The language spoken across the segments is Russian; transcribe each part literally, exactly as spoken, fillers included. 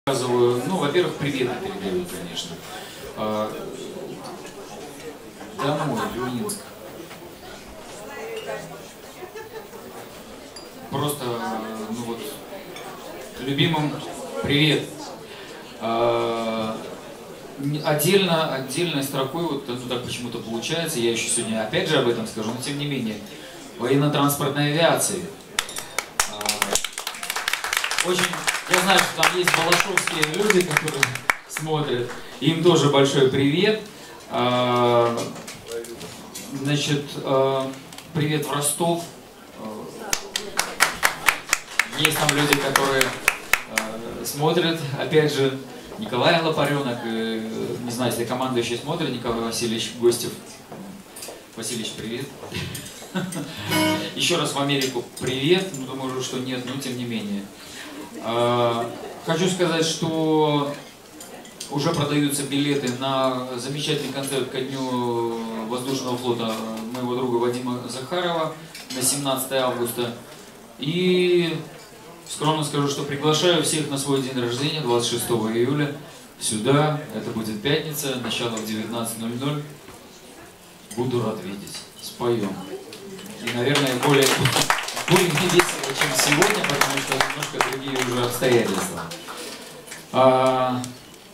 Ну, во-первых, привет передаю, конечно. А, домой, в Минск. Просто, ну вот, любимым привет. А, отдельно, отдельной строкой, вот ну, так почему-то получается, я еще сегодня опять же об этом скажу, но тем не менее, военно-транспортной авиации. А, очень... Я знаю, что там есть балашовские люди, которые смотрят. Им тоже большой привет. Значит, привет в Ростов. Есть там люди, которые смотрят. Опять же, Николай Лопаренок. Не знаю, если командующий смотрит, Николай Васильевич Гостев. Васильевич, привет. Еще раз в Америку привет. Ну, думаю, что нет, но тем не менее. Хочу сказать, что уже продаются билеты на замечательный концерт ко дню воздушного флота моего друга Вадима Захарова на семнадцатое августа. И скромно скажу, что приглашаю всех на свой день рождения, двадцать шестого июля, сюда. Это будет пятница, начало в девятнадцать ноль ноль. Буду рад видеть. Споем. И, наверное, более... Будет не весело, чем сегодня, потому что немножко другие уже обстоятельства. А...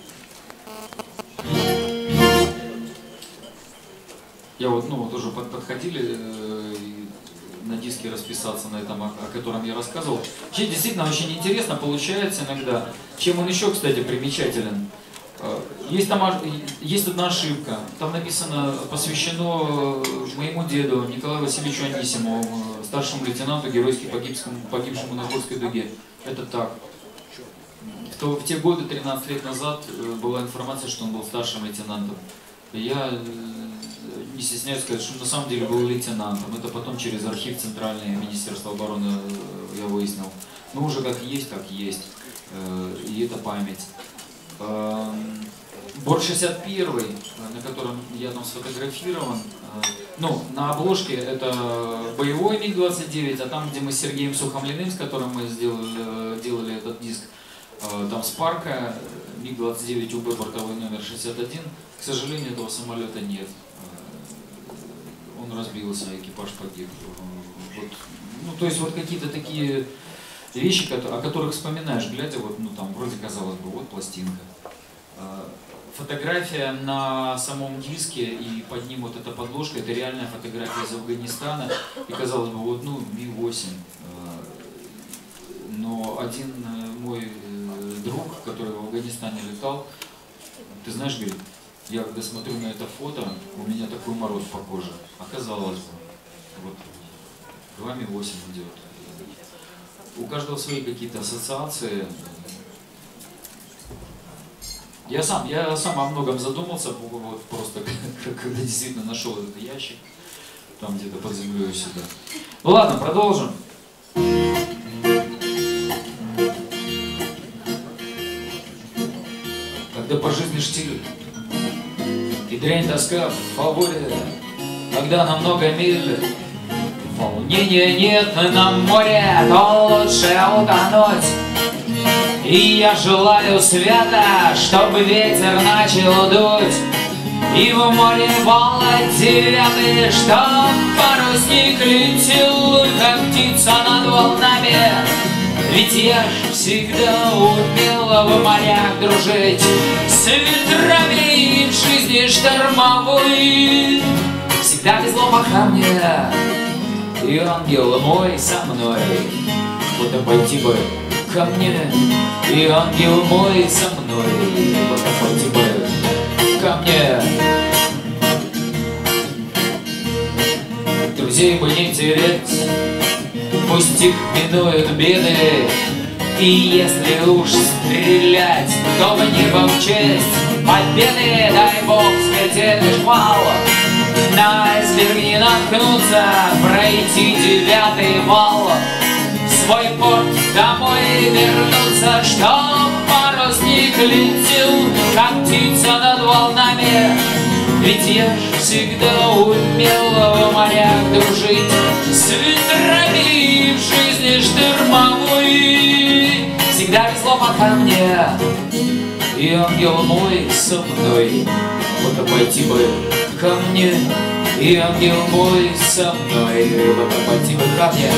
Я вот, ну, вот уже подходили э, на диске расписаться на этом, о, о котором я рассказывал. Вообще, действительно, очень интересно получается иногда. Чем он еще, кстати, примечателен. Есть, там, есть одна ошибка. Там написано, посвящено моему деду Николаю Васильевичу Анисимову, старшему лейтенанту, геройски погибшему, погибшему на Охотской дуге. Это так. В, то, в те годы, тринадцать лет назад, была информация, что он был старшим лейтенантом. Я не стесняюсь сказать, что он на самом деле был лейтенантом. Это потом через архив Центральное Министерства обороны я выяснил. Ну, уже как есть, как есть. И это память. Борт шестьдесят один, на котором я там сфотографирован, ну, на обложке это боевой миг двадцать девять, а там, где мы с Сергеем Сухомлиным, с которым мы сделали, делали этот диск, там Спарка, миг двадцать девять УБ бортовой номер шестьдесят один, к сожалению, этого самолета нет. Он разбился, экипаж погиб. Вот. Ну, то есть вот какие-то такие вещи, о которых вспоминаешь, глядя, вот, ну там вроде казалось бы, вот пластинка. Фотография на самом диске и под ним вот эта подложка, это реальная фотография из Афганистана. И казалось бы, вот, ну, Ми восемь. Но один мой друг, который в Афганистане летал, ты знаешь, говорит, я когда смотрю на это фото, у меня такой мороз по коже. Оказалось бы, вот, два Ми восемь идет. У каждого свои какие-то ассоциации. Я сам, я сам о многом задумался, вот просто когда действительно нашел этот ящик, там где-то под землей сюда. Ну ладно, продолжим. Когда по жизни штиль и дрянь тоска в фаворе, когда на много миль волнения нет на море, то лучше утонуть. И я желаю света, чтобы ветер начал дуть, и в море вала девятый, чтоб парусник летел, как птица над волнами. Ведь я ж всегда умела в морях дружить с ветрами и в жизни штормовой. Всегда везло по камне, и ангел мой со мной. Вот и пойти бы ко мне, и ангел мой со мной. Вот и пойти бы ко мне. Друзей бы не терять, пусть их минуют беды. И если уж стрелять, то в небо в честь победы. Дай Бог смертельный шквал на айсберг не наткнуться, пройти девятый вал, в свой порт домой вернуться, чтоб парусник летел, как птица над волнами. Ведь я ж всегда умела в морях дружить с ветрами и в жизни штормовой. всегда везло пока мне, и ангел мой со мной. Вот а пойти бы ко мне, и ангел мой со мной. Вот а пойти бы ко мне.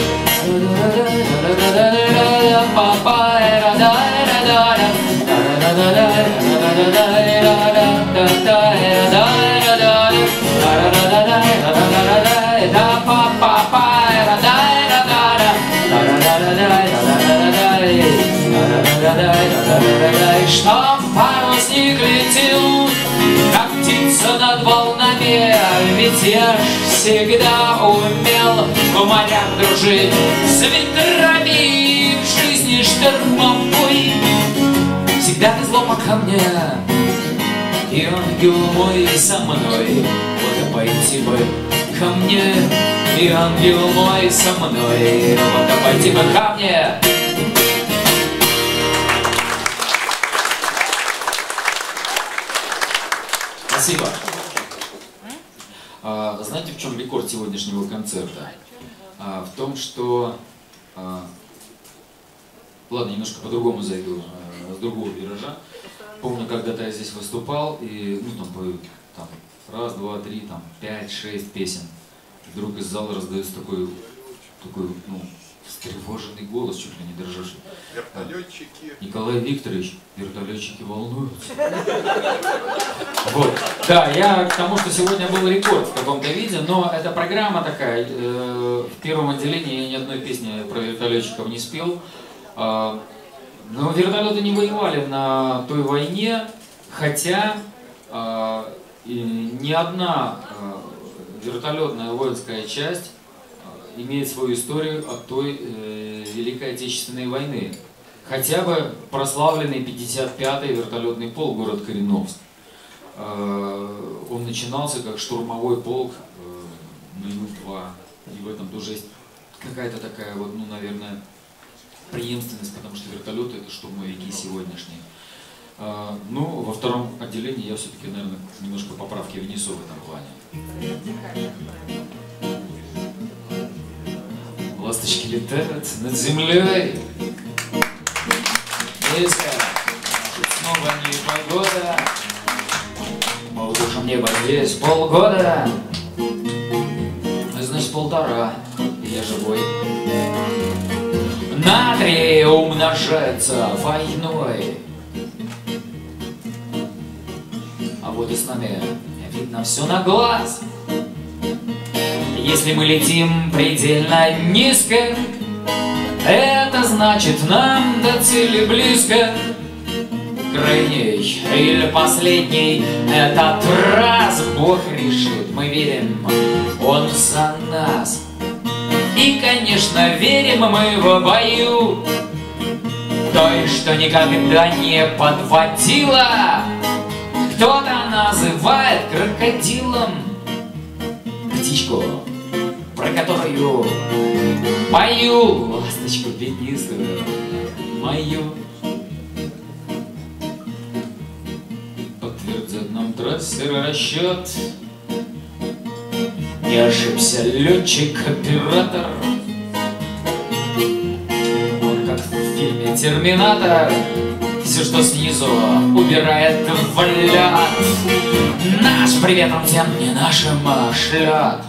Чтоб парусник летел, как птица над волнами, ведь я ж всегда умел в морях дружить с ветрами, в жизни штормовой. Всегда везло пока мне, и ангел мой со мной. Вот и пойти бы ко мне, и ангел мой со мной. Вот и пойти бы ко мне. Спасибо. А, знаете, в чем рекорд сегодняшнего концерта? А, в том, что... А, ладно, немножко по-другому зайду, а, с другого виража. Помню, когда-то я здесь выступал, и, ну, там, по, там, раз, два, три, там, пять, шесть песен. И вдруг из зала раздается такой, такой, ну, встревоженный голос, чуть ли не дрожащий. Вертолетчики. Николай Викторович, вертолетчики волнуются. Вот. Да, я к тому, что сегодня был рекорд в каком-то виде, но эта программа такая. Э, в первом отделении я ни одной песни про вертолетчиков не спел. Э, но вертолеты не воевали на той войне, хотя э, и ни одна э, вертолетная воинская часть имеет свою историю от той э, Великой Отечественной войны. Хотя бы прославленный пятьдесят пятый вертолетный полк, город Кореновск. Э, он начинался как штурмовой полк э, на Ю-два. И в этом тоже есть какая-то такая, вот, ну, наверное, преемственность, потому что вертолеты — это штурмовики сегодняшние. Э, ну, во втором отделении я все-таки, наверное, немножко поправки внесу в этом плане. Ласточки летают над землей, низко, снова непогода, мы удушим небо здесь полгода, значит полтора, я живой. Натрий умножается войной, а вот и с нами видно все на глаз. Если мы летим предельно низко, это значит, нам до цели близко. Крайний или последний этот раз Бог решит, мы верим, Он за нас. И, конечно, верим мы в бою той, что никогда не подводила. Кто-то называет крокодилом птичку, про которую пою, ласточку пятнистую мою. Подтвердит нам трассер расчет, не ошибся летчик-оператор. Он как в фильме «Терминатор», все, что снизу, убирает в лед. Наш привет он всем не нашим шлет.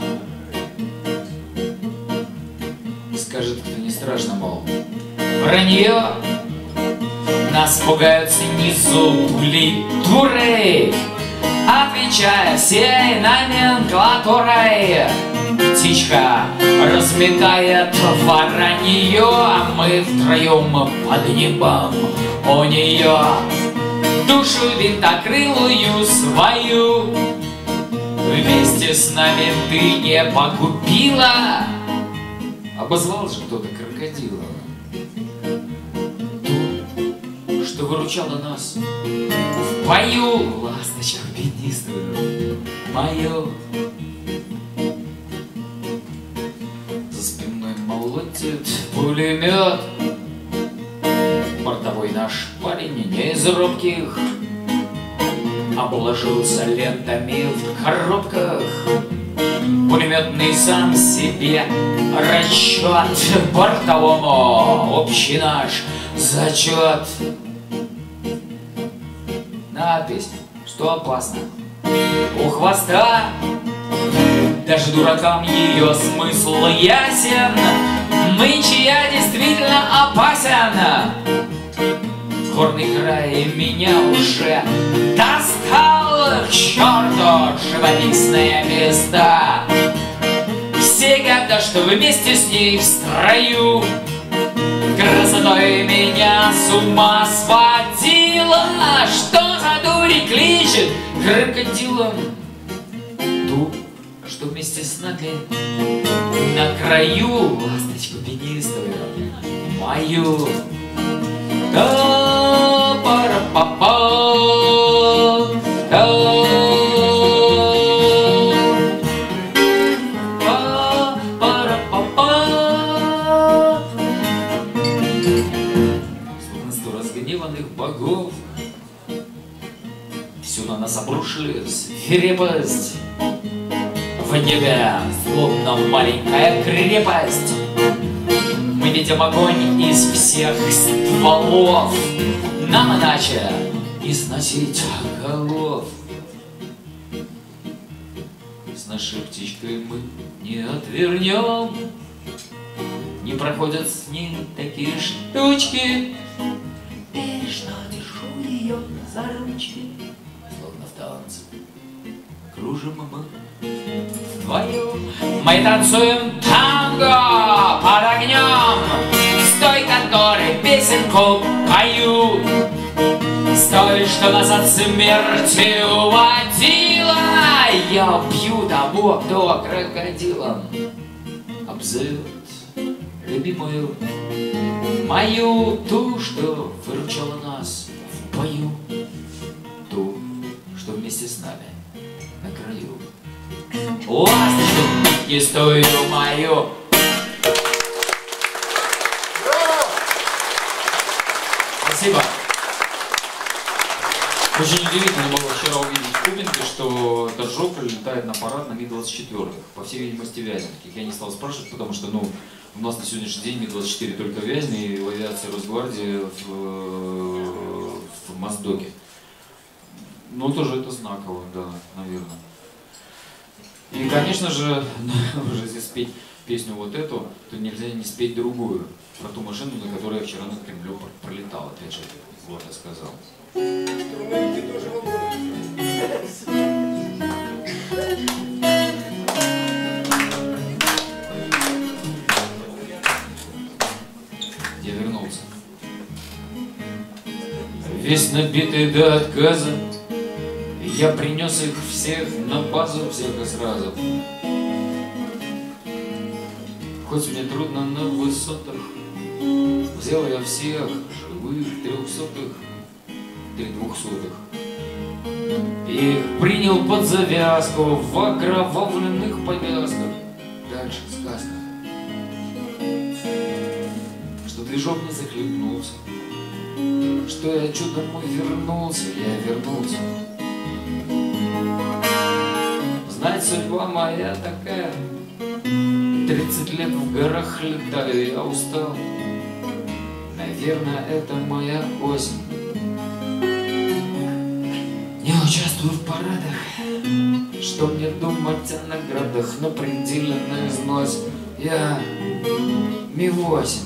Скажет, кто не страшно, мол, вранье. Нас пугают снизу пули туры, отвечая всей номенклатурой. Птичка разметает воронье, а мы втроем под небом у нее. Душу винтокрылую свою вместе с нами ты не погубила. Обозвал же кто-то крокодила, ту, что выручала нас в бою, ласточку пятнистую мою. За спиной молотит пулемет, бортовой наш парень не из робких, обложился лентами в коробках. Пулеметный сам себе расчет бортовому общий наш зачет. Надпись, что опасно у хвоста. Даже дуракам ее смысл ясен. Нынче я действительно опасен. Горный край меня уже достал. К черту живописные места. Все года, что вместе с ней в строю, красотой меня с ума сводила. Что за дури кличет крокодилом? Ту, что вместе с нами на краю, ласточку пенистую мою. Та-пара-па-па, та-пара-па-па. Словно сто разгневанных богов всю на нас обрушили свирепость. В небе, словно маленькая крепость, мы видим огонь из всех стволов. Нам иначе не сносить голов. С нашей птичкой мы не отвернем. Не проходят с ней такие штучки. Бережно держу ее за ручки, словно в танце кружим мы вдвоем. Мы танцуем танго под огнем, с той, которой песенку пою, с той, что нас от смерти уводила. Я убью того, кто крокодилом обзовет любимую мою, ту, что выручала нас в бою, ту, что вместе с нами на краю. Ласточку пятнистую мою. Спасибо. Очень удивительно было вчера увидеть в Кубинке, что Дождев прилетает на парад на Ми двадцать четыре, по всей видимости Вязенских. Я не стал спрашивать, потому что ну, у нас на сегодняшний день Ми двадцать четыре только в Вязьме и в авиации Росгвардии в, в Моздоке. Ну, тоже это знаково, да, наверное. И, конечно же, уже если спеть песню вот эту, то нельзя не спеть другую, про ту машину, на которой я вчера над Кремлем пролетал, опять же, вот я сказал. Я вернулся. Весь набитый до отказа, я принес их всех на базу, всех и сразу. Хоть мне трудно на высотах, взял я всех живых трехсотых, три двухсотых. И принял под завязку в окровавленных повязках. Дальше сказка, что движок не захлебнулся, что я чудом вернулся, я вернулся. Знать, судьба моя такая, тридцать лет в горах летаю, я устал. Наверное, это моя осень. Не участвую в парадах, что мне думать о наградах, на пределе на износе. Я Ми восемь.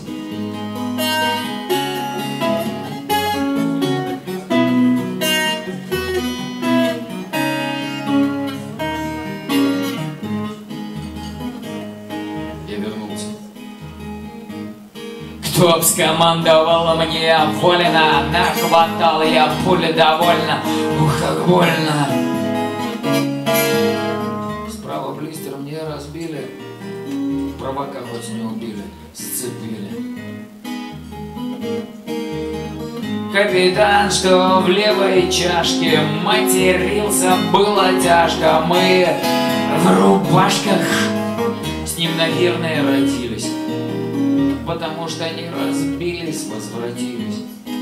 Кто б скомандовал мне волено, нахватал я пули довольно, ух, как больно. Справа блистер мне разбили, провока хоть не убили, сцепили. Капитан, что в левой чашке, матерился, было тяжко. Мы в рубашках с ним, наверное, родились, потому что они разбились, возвратились.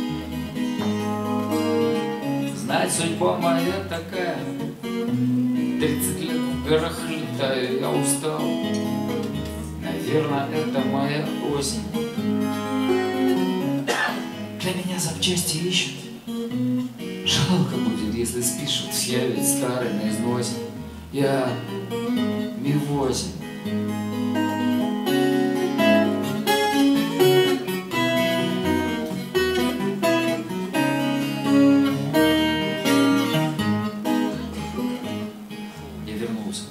Знать, судьба моя такая, тридцать лет в горах летаю, я устал. Наверное, это моя осень. для меня запчасти ищут. Жалко будет, если спишут, я ведь старый на износе. Я Ми восемь. Я вернулся.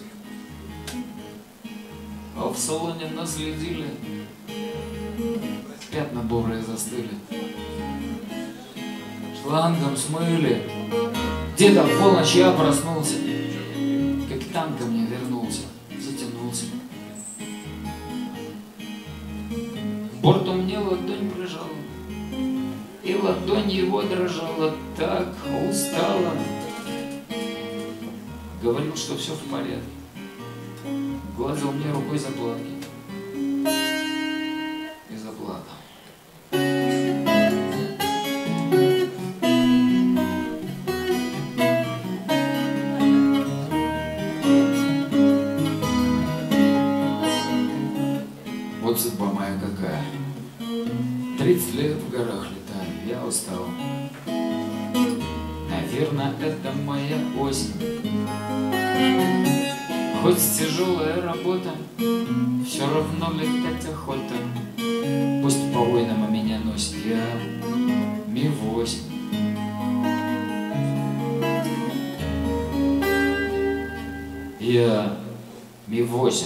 А в салоне наследили. Пятна бурые застыли. Шлангом смыли. Где-то в полночь я проснулся. Капитан ко мне вернулся. Затянулся. Бортом мне ладонь прижала. И ладонь его дрожала так устала. Говорил, что все в порядке. Гладил мне рукой заплатки. И заплакал. Вот судьба моя какая. Тридцать лет в горах летаю, я устал. Наверное, это моя осень. Хоть тяжелая работа, все равно летать охота. Пусть по войнам меня носит, я Ми восемь. Я Ми восемь.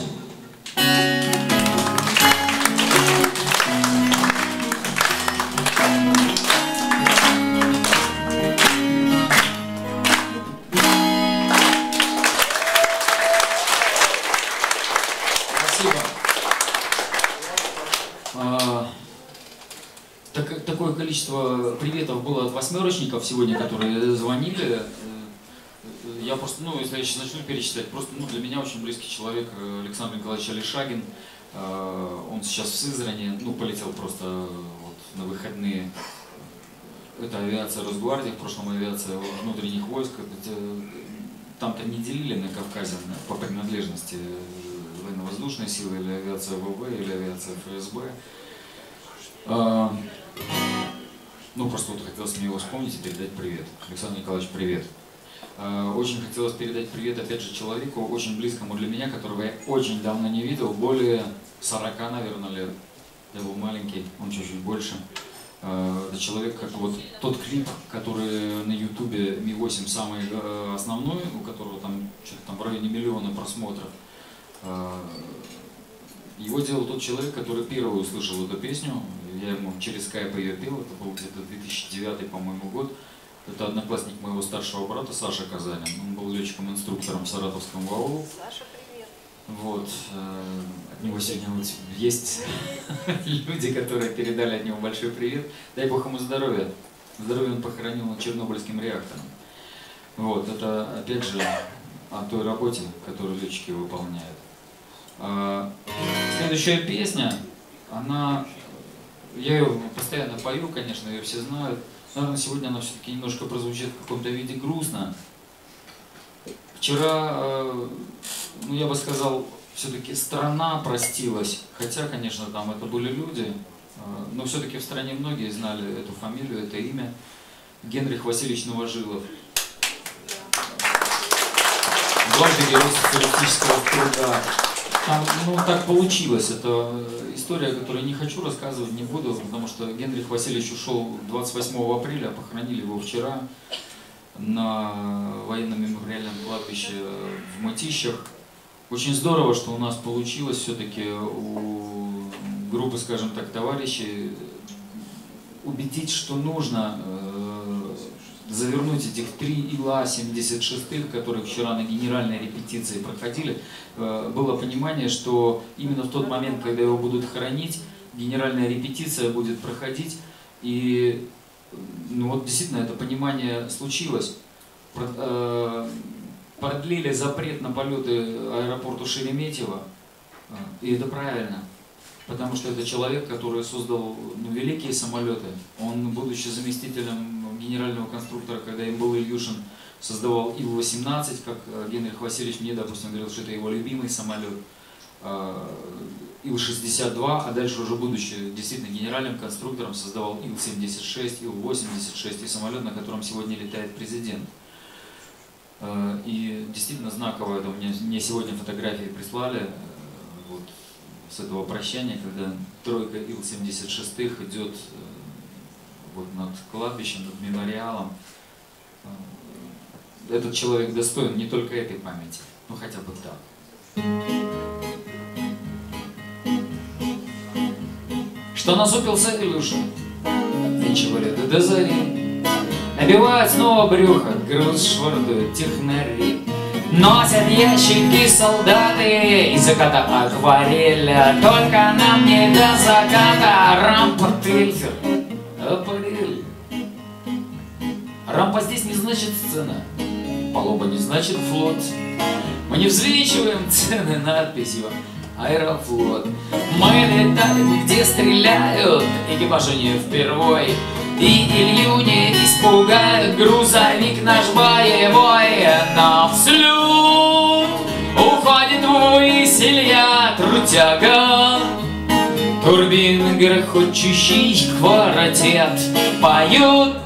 Так, такое количество приветов было от восьмерочников сегодня, которые звонили. Я просто, ну, если я сейчас начну перечислять, просто, ну, для меня очень близкий человек Александр Николаевич Алишагин. Он сейчас в Сызрани, ну, полетел просто вот на выходные. Это авиация Росгвардии, в прошлом авиация внутренних войск. Там-то не делили на Кавказе по принадлежности военно-воздушные силы, или авиация ВВ, или авиация ФСБ. Ну, просто вот хотелось мне его вспомнить и передать привет. Александр Николаевич, привет. Очень хотелось передать привет, опять же, человеку, очень близкому для меня, которого я очень давно не видел, более сорока, наверное, лет. Я был маленький, он чуть-чуть больше. Это человек, как вот тот клип, который на ютубе Ми восемь самый основной, у которого там что-то там в районе миллиона просмотров. Его делал тот человек, который первый услышал эту песню. Я ему через скайп ее пел, это был где-то две тысячи девятый, по-моему, год. Это одноклассник моего старшего брата Саша Казанин. Он был летчиком-инструктором в Саратовском ВАУ. Саша, привет. Вот. От него сегодня вот есть люди, которые передали от него большой привет. Дай Бог ему здоровья. Здоровье он похоронил над Чернобыльским реактором. Вот. Это, опять же, о той работе, которую летчики выполняют. Следующая песня, она, я ее постоянно пою, конечно, ее все знают. Наверное, сегодня она все-таки немножко прозвучит в каком-то виде грустно. Вчера, ну я бы сказал, все-таки страна простилась, хотя, конечно, там это были люди, но все-таки в стране многие знали эту фамилию, это имя. Генрих Васильевич Новожилов. Дважды герой социалистического труда. Там, ну, так получилось. Это история, которую я не хочу рассказывать, не буду, потому что Генрих Васильевич ушел двадцать восьмого апреля, похоронили его вчера на военном мемориальном кладбище в Мытищах. Очень здорово, что у нас получилось все-таки у группы, скажем так, товарищей убедить, что нужно завернуть этих три Ила семьдесят шестых, которые вчера на генеральной репетиции проходили. Было понимание, что именно в тот момент, когда его будут хоронить, генеральная репетиция будет проходить. И ну вот действительно это понимание случилось. Продлили запрет на полеты аэропорту Шереметьево. И это правильно. Потому что это человек, который создал ну, великие самолеты. Он, будучи заместителем генерального конструктора, когда им был Ильюшин, создавал Ил восемнадцать, как Генрих Васильевич мне, допустим, говорил, что это его любимый самолет. Ил шестьдесят два, а дальше уже будучи действительно генеральным конструктором создавал Ил семьдесят шесть, Ил восемьдесят шесть и самолет, на котором сегодня летает президент. И действительно знаково, это мне, мне сегодня фотографии прислали вот, с этого прощания, когда тройка Ил семьдесят шесть идет вот, над кладбищем, над мемориалом. Этот человек достоин не только этой памяти, но хотя бы так. Что насупился Илюша? Ничего лето до зари. Набивают снова брюхо, груз швырдуют технари. Носят ящики солдаты из заката аквареля. Только нам не до заката. Рампа Тельфер, аппарель. Рампа здесь не значит сцена, палуба не значит флот. Мы не взвешиваем цены надписью Аэрофлот. Мы летаем, где стреляют, экипажи не впервой. И Илью не испугает грузовик наш боевой. На взлет уходит ввысь Илья Трутяга. Турбин грохочущий квартет поют.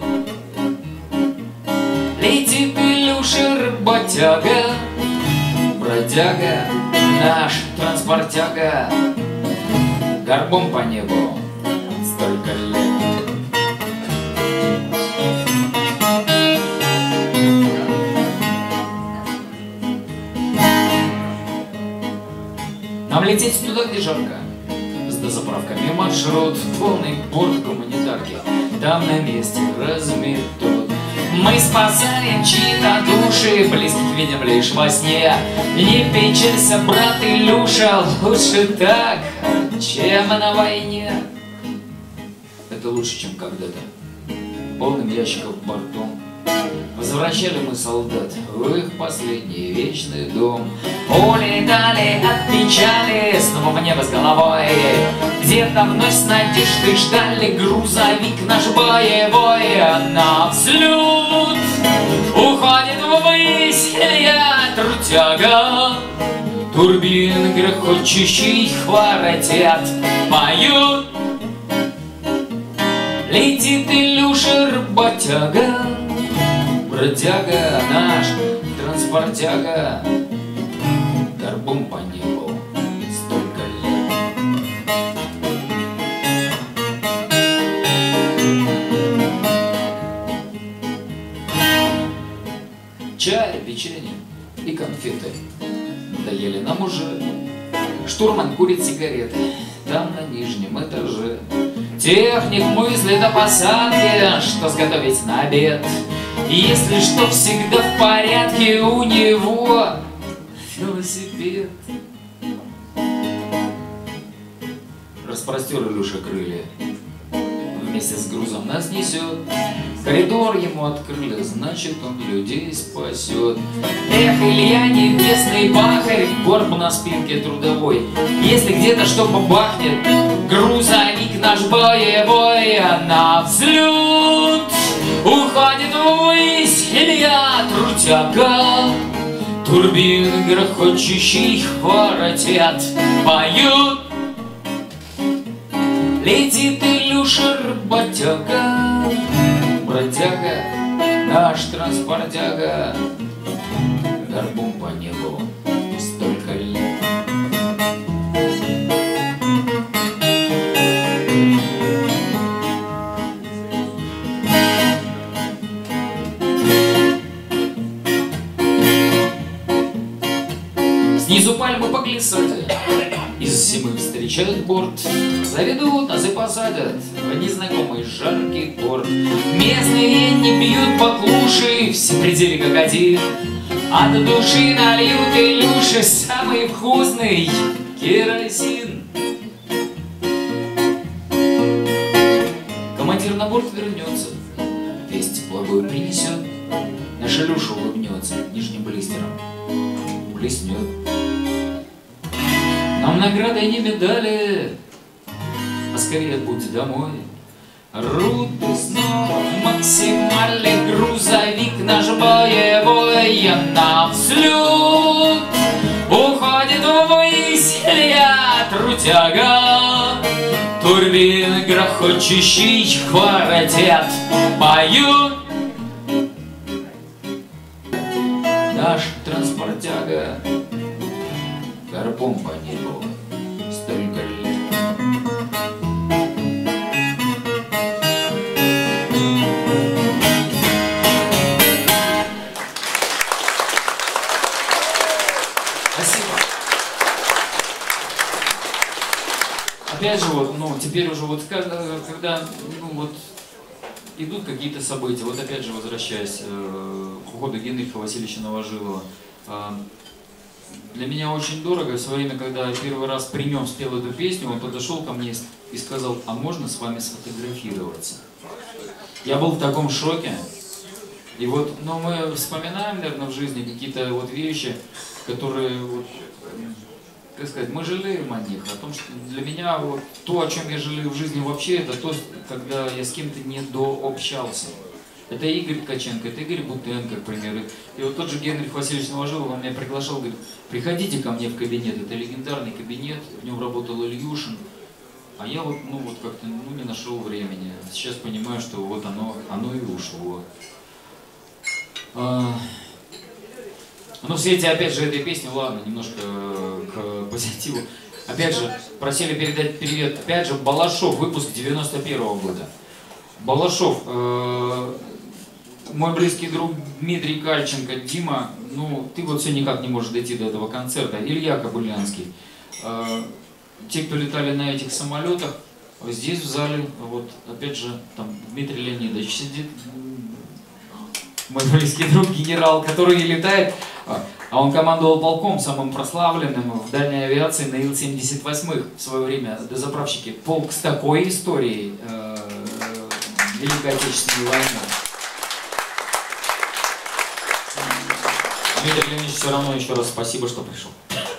Летит Илюша работяга, бродяга, наш транспортяга, горбом по небу столько лет. Нам лететь туда, где жарко, с дозаправками маршрут, полный борт гуманитарки, там на месте разметут. Мы спасаем чьи-то души, близких видим лишь во сне. Не печалься, брат Илюша, лучше так, чем на войне. Это лучше, чем когда-то, полным ящиков бортом. Возвращали мы солдат в их последний вечный дом. Улетали от печали снова в небо с головой. Где-то вновь с надеждой ждали грузовик наш боевой. На взлет уходит ввысь Илья Трутяга. Турбин грохочущий хворотят поют. Летит Илюша работяга, бродяга наш транспортяга, горбом по небу столько лет. Чай, печенье и конфеты надоели нам уже. Штурман курит сигареты там на нижнем этаже. Техник мыслит о посадке, что сготовить на обед. Если что, всегда в порядке у него велосипед. Распростер Илюша крылья, вместе с грузом нас несет. Коридор ему открыли, значит он людей спасет. Эх, Илья, небесный пахарь, горб на спинке трудовой. Если где-то что бахнет, грузовик наш боевой. На взлет уходит ввысь Илья Трутяга. Турбин грохочущий хворотят поют. Летит Илюша работяга, бродяга наш транспортяга, горбом по небу столько лет. Снизу пальмы по глиссаде, из зимы встречают борт. Заведут нас и посадят в незнакомый жаркий порт. Местные не бьют по клуши, все пределы как один. От души нальют Илюше самый вкусный керосин. Командир на борт вернется, весть благую принесет. Наш Илюша улыбнется нижним блистером, блеснет. Нам награды не медали, поскорее путь домой. Руты снова максимальный грузовик наш боевой. На взлет уходит ввысь Илья тяга, турбины грохочущий квартет поют. Наш транспортяга горбом по небу столько лет. Спасибо. Опять же, вот, ну, теперь уже вот, когда, когда ну, вот, идут какие-то события, вот опять же, возвращаясь э, к уходу Генриха Васильевича Новожилова, э, для меня очень дорого, в свое время, когда я первый раз при нем спел эту песню, он подошел ко мне и сказал: а можно с вами сфотографироваться? Я был в таком шоке. И вот, ну, мы вспоминаем, наверное, в жизни какие-то вот вещи, которые, вот, как сказать, мы жалеем о них, о том, что для меня вот то, о чем я жалею в жизни вообще, это то, когда я с кем-то не дообщался. Это Игорь Ткаченко, это Игорь Бутенко, к примеру. И вот тот же Генрих Васильевич Новожилов, он меня приглашал, говорит: приходите ко мне в кабинет, это легендарный кабинет, в нем работал Ильюшин. А я вот, ну, вот как-то, ну, не нашел времени. Сейчас понимаю, что вот оно, оно и ушло. А... Ну, в свете, опять же, этой песни, ладно, немножко к позитиву. Опять же, просили передать привет, опять же, Балашов, выпуск девяносто первого года. Балашов, э, мой близкий друг Дмитрий Кальченко, Дима, ну, ты вот все никак не можешь дойти до этого концерта. Илья Кобылянский. Э, те, кто летали на этих самолетах, здесь в зале, вот, опять же, там Дмитрий Леонидович сидит, мой близкий друг, генерал, который летает, а он командовал полком, самым прославленным в дальней авиации на Ил семьдесят восемь в свое время, дозаправщики. Полк с такой историей э, Великой Отечественной войны. Дмитрий Леонидович, все равно еще раз спасибо, что пришел.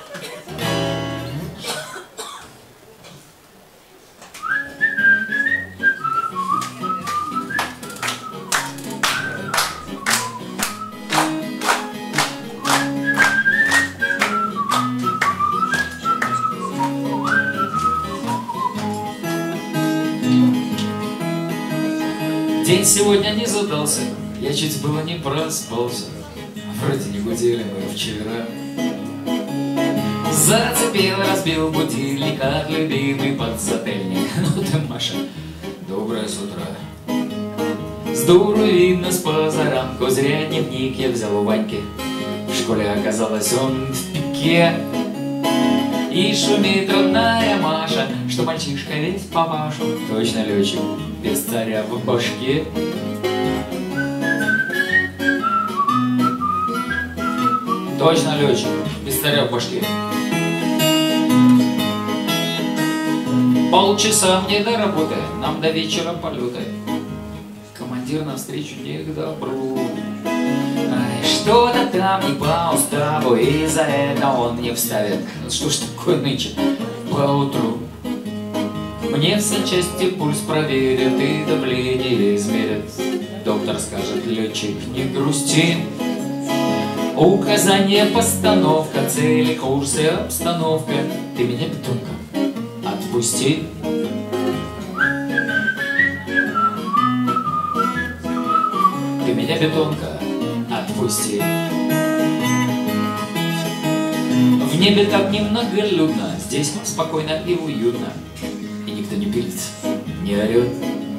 День сегодня не задался, я чуть было не проспался. Вроде не гудели мы вчера. Зацепил, разбил будильник, как любимый подзатыльник. Ну ты, Маша, доброе с утра. С дуру видно с позаранку, зря дневник я взял у Ваньки. В школе оказалось он в пике. И шумит родная Маша, что мальчишка весь папашу. Точно летчик, без царя в башке. Точно летчик, без царя в башке. Полчаса мне до работы, нам до вечера полеты. Командир навстречу не к добру. Что-то там не по уставу, и за это он не вставит. Что ж такое нынче поутру? Мне все части пульс проверят и давление измерят. Доктор скажет: летчик, не грусти. Указание, постановка, цели, курсы, обстановка. Ты меня, бетонка, отпусти. Ты меня, бетонка, отпусти. В небе так немноголюдно, здесь спокойно и уютно. И никто не пилит, не орет.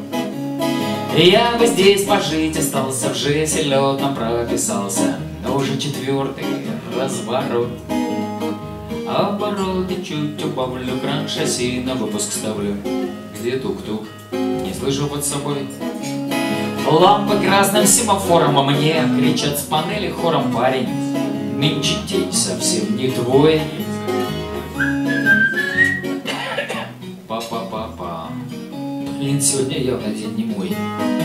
Я бы здесь пожить остался, в жесть летном прописался. Но уже четвертый разворот. Обороты чуть убавлю, кран шасси на выпуск ставлю. Где тук-тук? Не слышу под собой. Лампы красным семафором, а мне кричат с панели хором: парень, нынче день совсем не твой. Па-па-па-па. Блин, сегодня явно день не мой.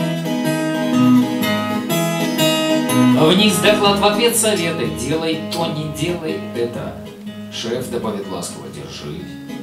Вниз доклад, в ответ советы. Делай то, не делай это. Шеф добавит ласково: держись.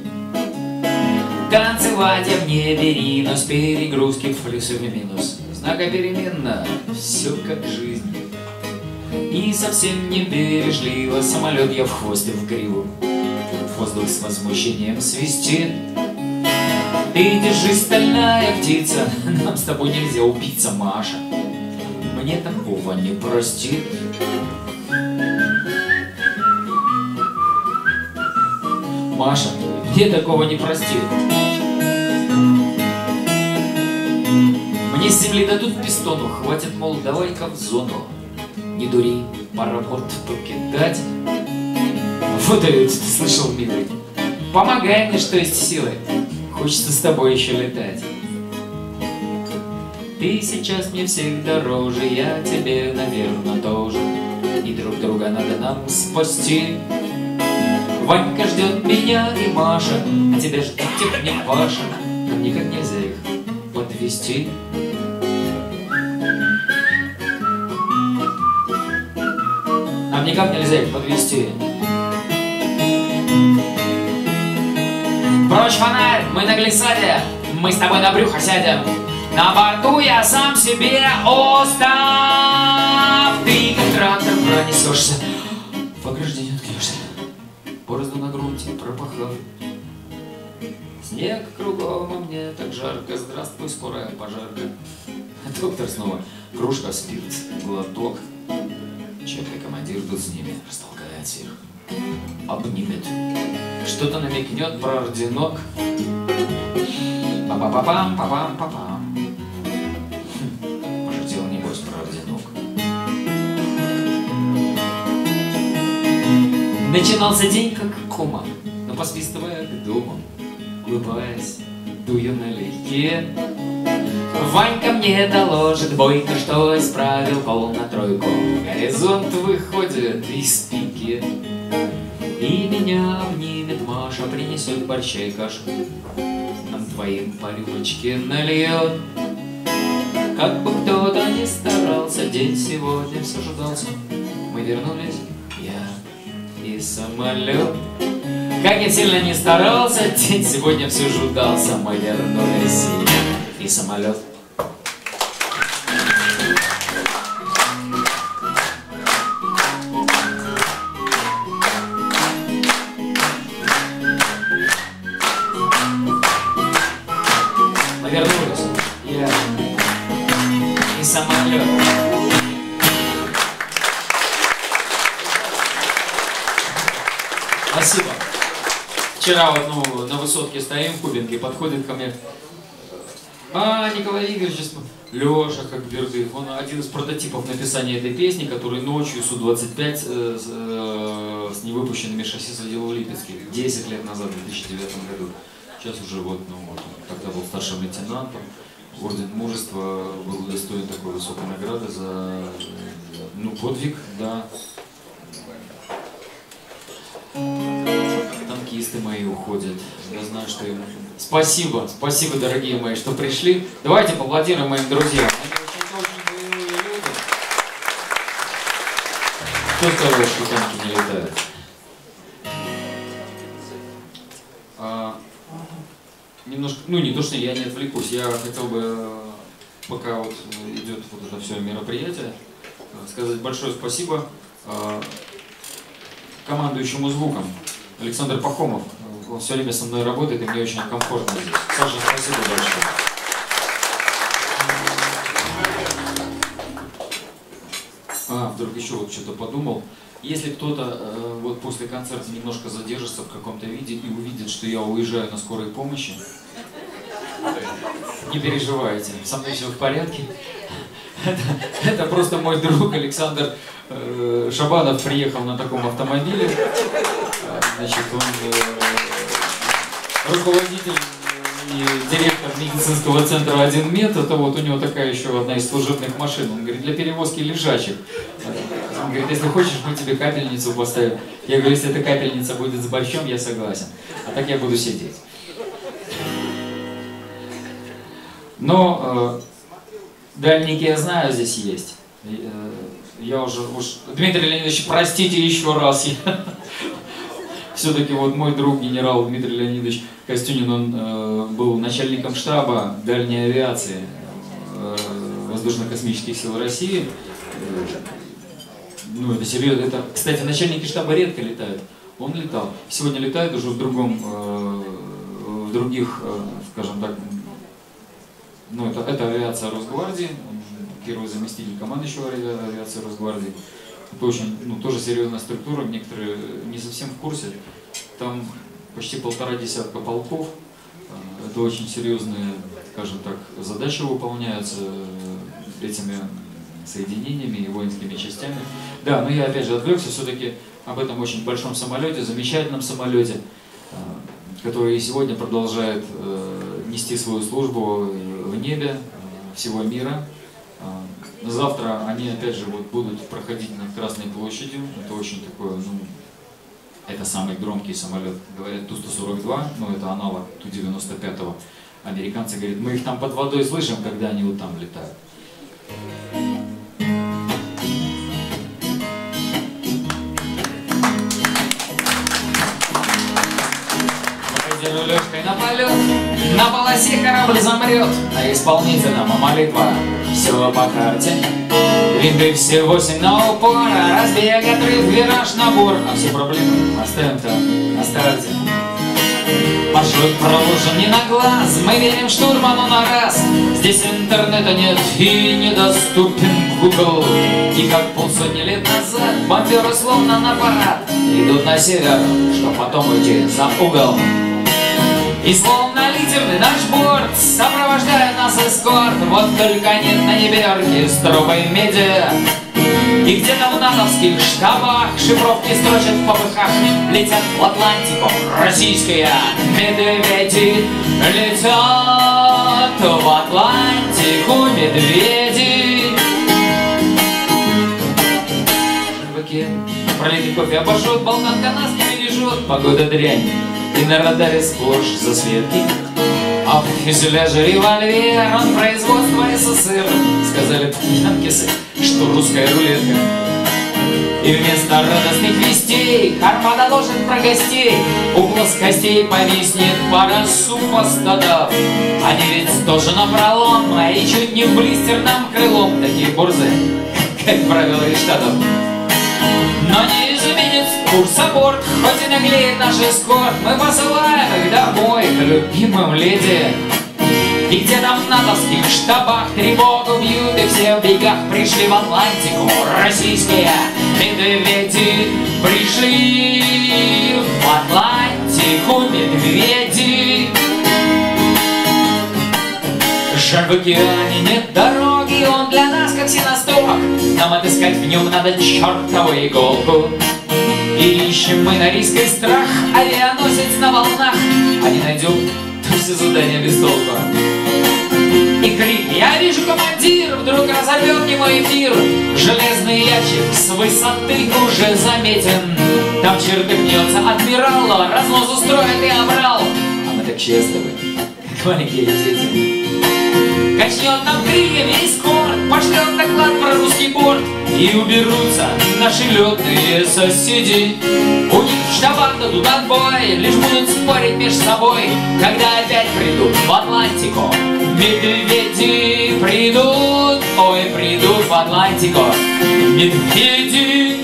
Танцевать я в не бери, но с перегрузки в плюс и в минус. Многопеременно, все как жизнь. И совсем не бережливо, самолет я в хвост и в гриву. воздух с возмущением свистит. Ты держись, стальная птица, нам с тобой нельзя убиться, Маша. Мне такого не простит. Маша мне такого не простит. Мне с земли дадут пистону, хватит, мол, давай-ка в зону. Не дури, пора борт покидать. Вот это ты слышал, милый? Помогай мне, что есть силы. Хочется с тобой еще летать. Ты сейчас мне всех дороже, я тебе, наверное, тоже. И друг друга надо нам спасти. Ванька ждет меня и Маша, а тебя ждет техник Паша. Нам никак нельзя их подвести. Нам никак нельзя их подвести. Прочь фонарь, мы на глиссаде, мы с тобой на брюхо сядем. На борту я сам себе устав. Ты как трактор пронесешься, в ограждение откнешься, борозду на грунте пропахав. Снег кругом, а мне так жарко. Здравствуй, скорая пожарка. Доктор снова. Кружка, спирт, глоток. Чепный командир тут с ними растолкает всех, обнимет, что-то намекнет про орденок. Па-па-па-пам, па-пам-па-пам. Пошутил, небось, про орденок. Начинался день как кома, но посвистывая к дому, улыбаясь, дую налегке. Ванька мне доложит бойко, что исправил пол на тройку. Горизонт выходит из пики, и меня обнимет Маша, принесет борща и кашу. Нам двоим по рюмочке нальет. Как бы кто-то ни старался, день сегодня все ждался. Мы вернулись, я и самолет. Как я сильно не старался, день сегодня все ждался. Мы вернулись, я и самолет. Мы вернулись, я и самолет. Спасибо. Вчера вот, ну, на высотке стоим в Кубинке, подходит ко мне: а, Николай Игоревич, Леша Хакбердыев, он один из прототипов написания этой песни, который ночью Су двадцать пять э, с, э, с невыпущенными шасси заделал в Липецке десять лет назад, в две тысячи девятом году. Сейчас уже вот, ну, вот, когда был старшим лейтенантом, орден мужества, был удостоен такой высокой награды за, ну, подвиг, да. Танкисты мои уходят. Я знаю, что им... Спасибо, спасибо, дорогие мои, что пришли. Давайте поаплодируем моим друзьям. Они очень боевые люди. Кто сказал, что танки не летают? А, немножко, ну не то, что я не отвлекусь, я хотел бы, пока вот идет вот это все мероприятие, сказать большое спасибо командующему звуком. Александр Пахомов, он все время со мной работает, и мне очень комфортно здесь. Саша, спасибо большое. А, вдруг еще вот что-то подумал. Если кто-то э, вот после концерта немножко задержится в каком-то виде и увидит, что я уезжаю на скорой помощи, не переживайте, со мной все в порядке. Это, это просто мой друг Александр э, Шабанов приехал на таком автомобиле. Значит, он э, руководитель и директор медицинского центра «Один мед». Это вот у него такая еще одна из служебных машин. Он говорит, для перевозки лежачих. Он говорит, если хочешь, мы тебе капельницу поставим. Я говорю, если эта капельница будет с борщом, я согласен. А так я буду сидеть. Но э, дальники, я знаю, здесь есть. Я уже, уж... Дмитрий Леонидович, простите еще раз. Все-таки вот мой друг, генерал Дмитрий Леонидович Костюнин, он э, был начальником штаба дальней авиации э, Воздушно-космических сил России. Э, ну, это серьезно. Это, кстати, начальники штаба редко летают. Он летал. Сегодня летает уже в другом, в других, скажем так, ну это, это авиация Росгвардии, первый заместитель командующего авиации Росгвардии. Это очень, ну, тоже серьезная структура, некоторые не совсем в курсе. Там почти полтора десятка полков. Это очень серьезные, скажем так, задачи выполняются этими соединениями и воинскими частями. Да, но я опять же отвлекся все-таки об этом очень большом самолете, замечательном самолете, который и сегодня продолжает нести свою службу в небе всего мира. Завтра они опять же вот будут проходить над Красной площадью. Это очень такое, ну, это самый громкий самолет, говорят, Ту сто сорок два, но это аналог Ту девяносто пять. Американцы говорят, мы их там под водой слышим, когда они вот там летают. Лёгкой на полет, на полосе корабль замрет, а исполнителям молитва все по карте. Винты все восемь на упор, разбег, отрыв, вираж, набор. А все проблемы оставим там на старте. Маршрут проложен не на глаз, мы верим штурману на раз. Здесь интернета нет и недоступен Google. И как полсотни лет назад бомберы словно на парад идут на север, чтоб потом уйти за угол. И словно лидерный наш борт сопровождает нас эскорт. Вот только нет на небе яркие стробой меди. И где-то в натовских штабах шифровки строчат в попыхах. Летят в Атлантику российские медведи. Летят в Атлантику медведи. Баке пролитый кофе обожжет, болтанка нас не бережет. Погода дрянь. И на радаре сплошь засветки. А в фюзеляже револьвер, он производство СССР. Сказали янкисы, что русская рулетка. И вместо радостных вестей армада доложит про гостей. У плоскостей повиснет пара супостатов. Они ведь тоже напролом, а и чуть не блистерным крылом. Такие борзы, как правило, из Штатов. Но не изменит курс аборт, хоть и наглеет наш эскорт. Мы посылаем их домой к любимым леди. И где-то в натовских штабах тревогу бьют, и все в бегах пришли в Атлантику. Российские медведи пришли в Атлантику медведи. Жаль, в океане нет дороги, он для нас как синосток. Нам отыскать в нем надо чертову иголку. И ищем мы на риск и страх авианосец на волнах. А не найдем, то все задания без толку. И крик «Я вижу, командир!» вдруг разорвет немой эфир. Железный ящик с высоты уже заметен. Там чертыхнется адмирал, разнос устроит и обрал. А мы так счастливы, как маленькие дети. Качнет нам крылья весь корт, пошлет доклад про русский борт. И уберутся наши летные соседи. У них в штабах дадут отбой, лишь будут спорить между собой. Когда опять придут в Атлантику медведи придут, ой, придут в Атлантику медведи.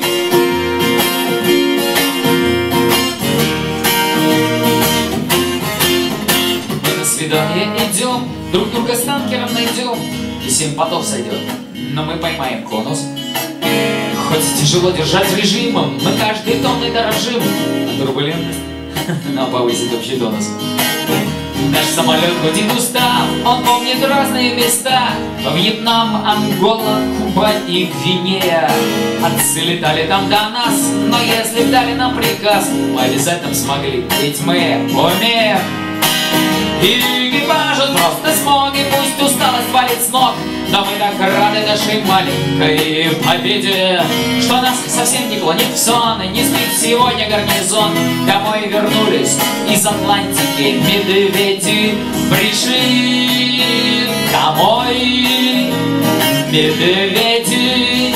Мы на свидание идем, друг друга с танкером найдем, и семь потов сойдет, но мы поймаем конус. Хоть тяжело держать режимом, мы каждой тонной дорожим. А турбулентность нам повысит общий тонус. Наш самолет гудит устав, он помнит разные места. Вьетнам, Ангола, Куба и Гвинея. Отцы летали там до нас, но если б дали нам приказ, мы обязательно смогли, ведь мы умеем. И экипажу просто смог, и пусть усталость валит с ног, но мы так рады нашей маленькой победе, что нас совсем не клонит в сон, и не спит сегодня гарнизон. Домой вернулись из Атлантики медведи, пришли домой медведи.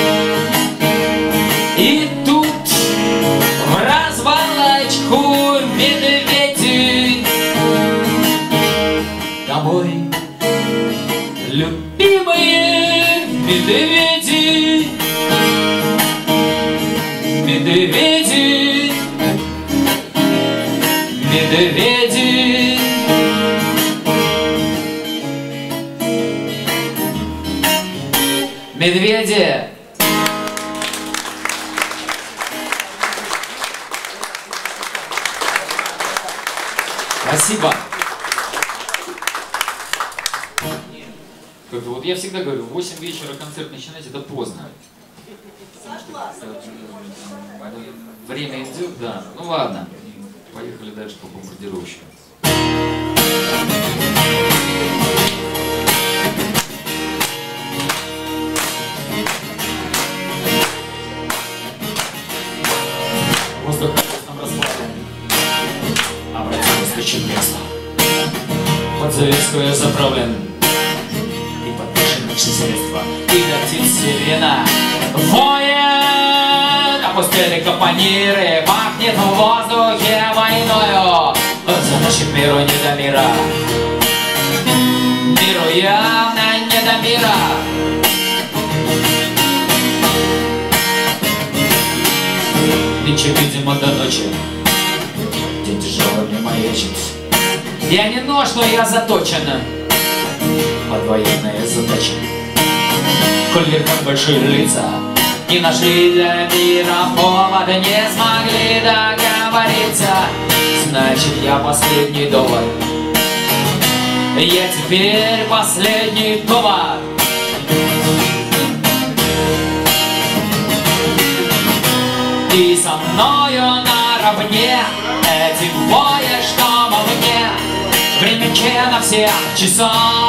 И тут в развалочку медведи домой. Любимые медведи, медведи медведи. Медведи. Спасибо. Как-то вот я всегда говорю, в восемь вечера концерт начинать, это поздно. Время идет, да. Ну ладно. Поехали дальше по бомбардировщику. Воздух нам расплавлен. Обратилось лечить место. Под завеску я заправлен. И подпишем все средства. И летит сирена. Воет! Опустили капониры. Пахнет в воздухе войною. Значит, миру не до мира. Миру явно не до мира. Ничего, видимо, до ночи. День тяжелый мне маячит. Я не нож, но я заточен под военные задачи. Коль как большие лица не нашли для мира повод, не смогли договориться, значит, я последний довод. Я теперь последний довод. И со мною наравне эти двое, что во мне. Времече на всех часах.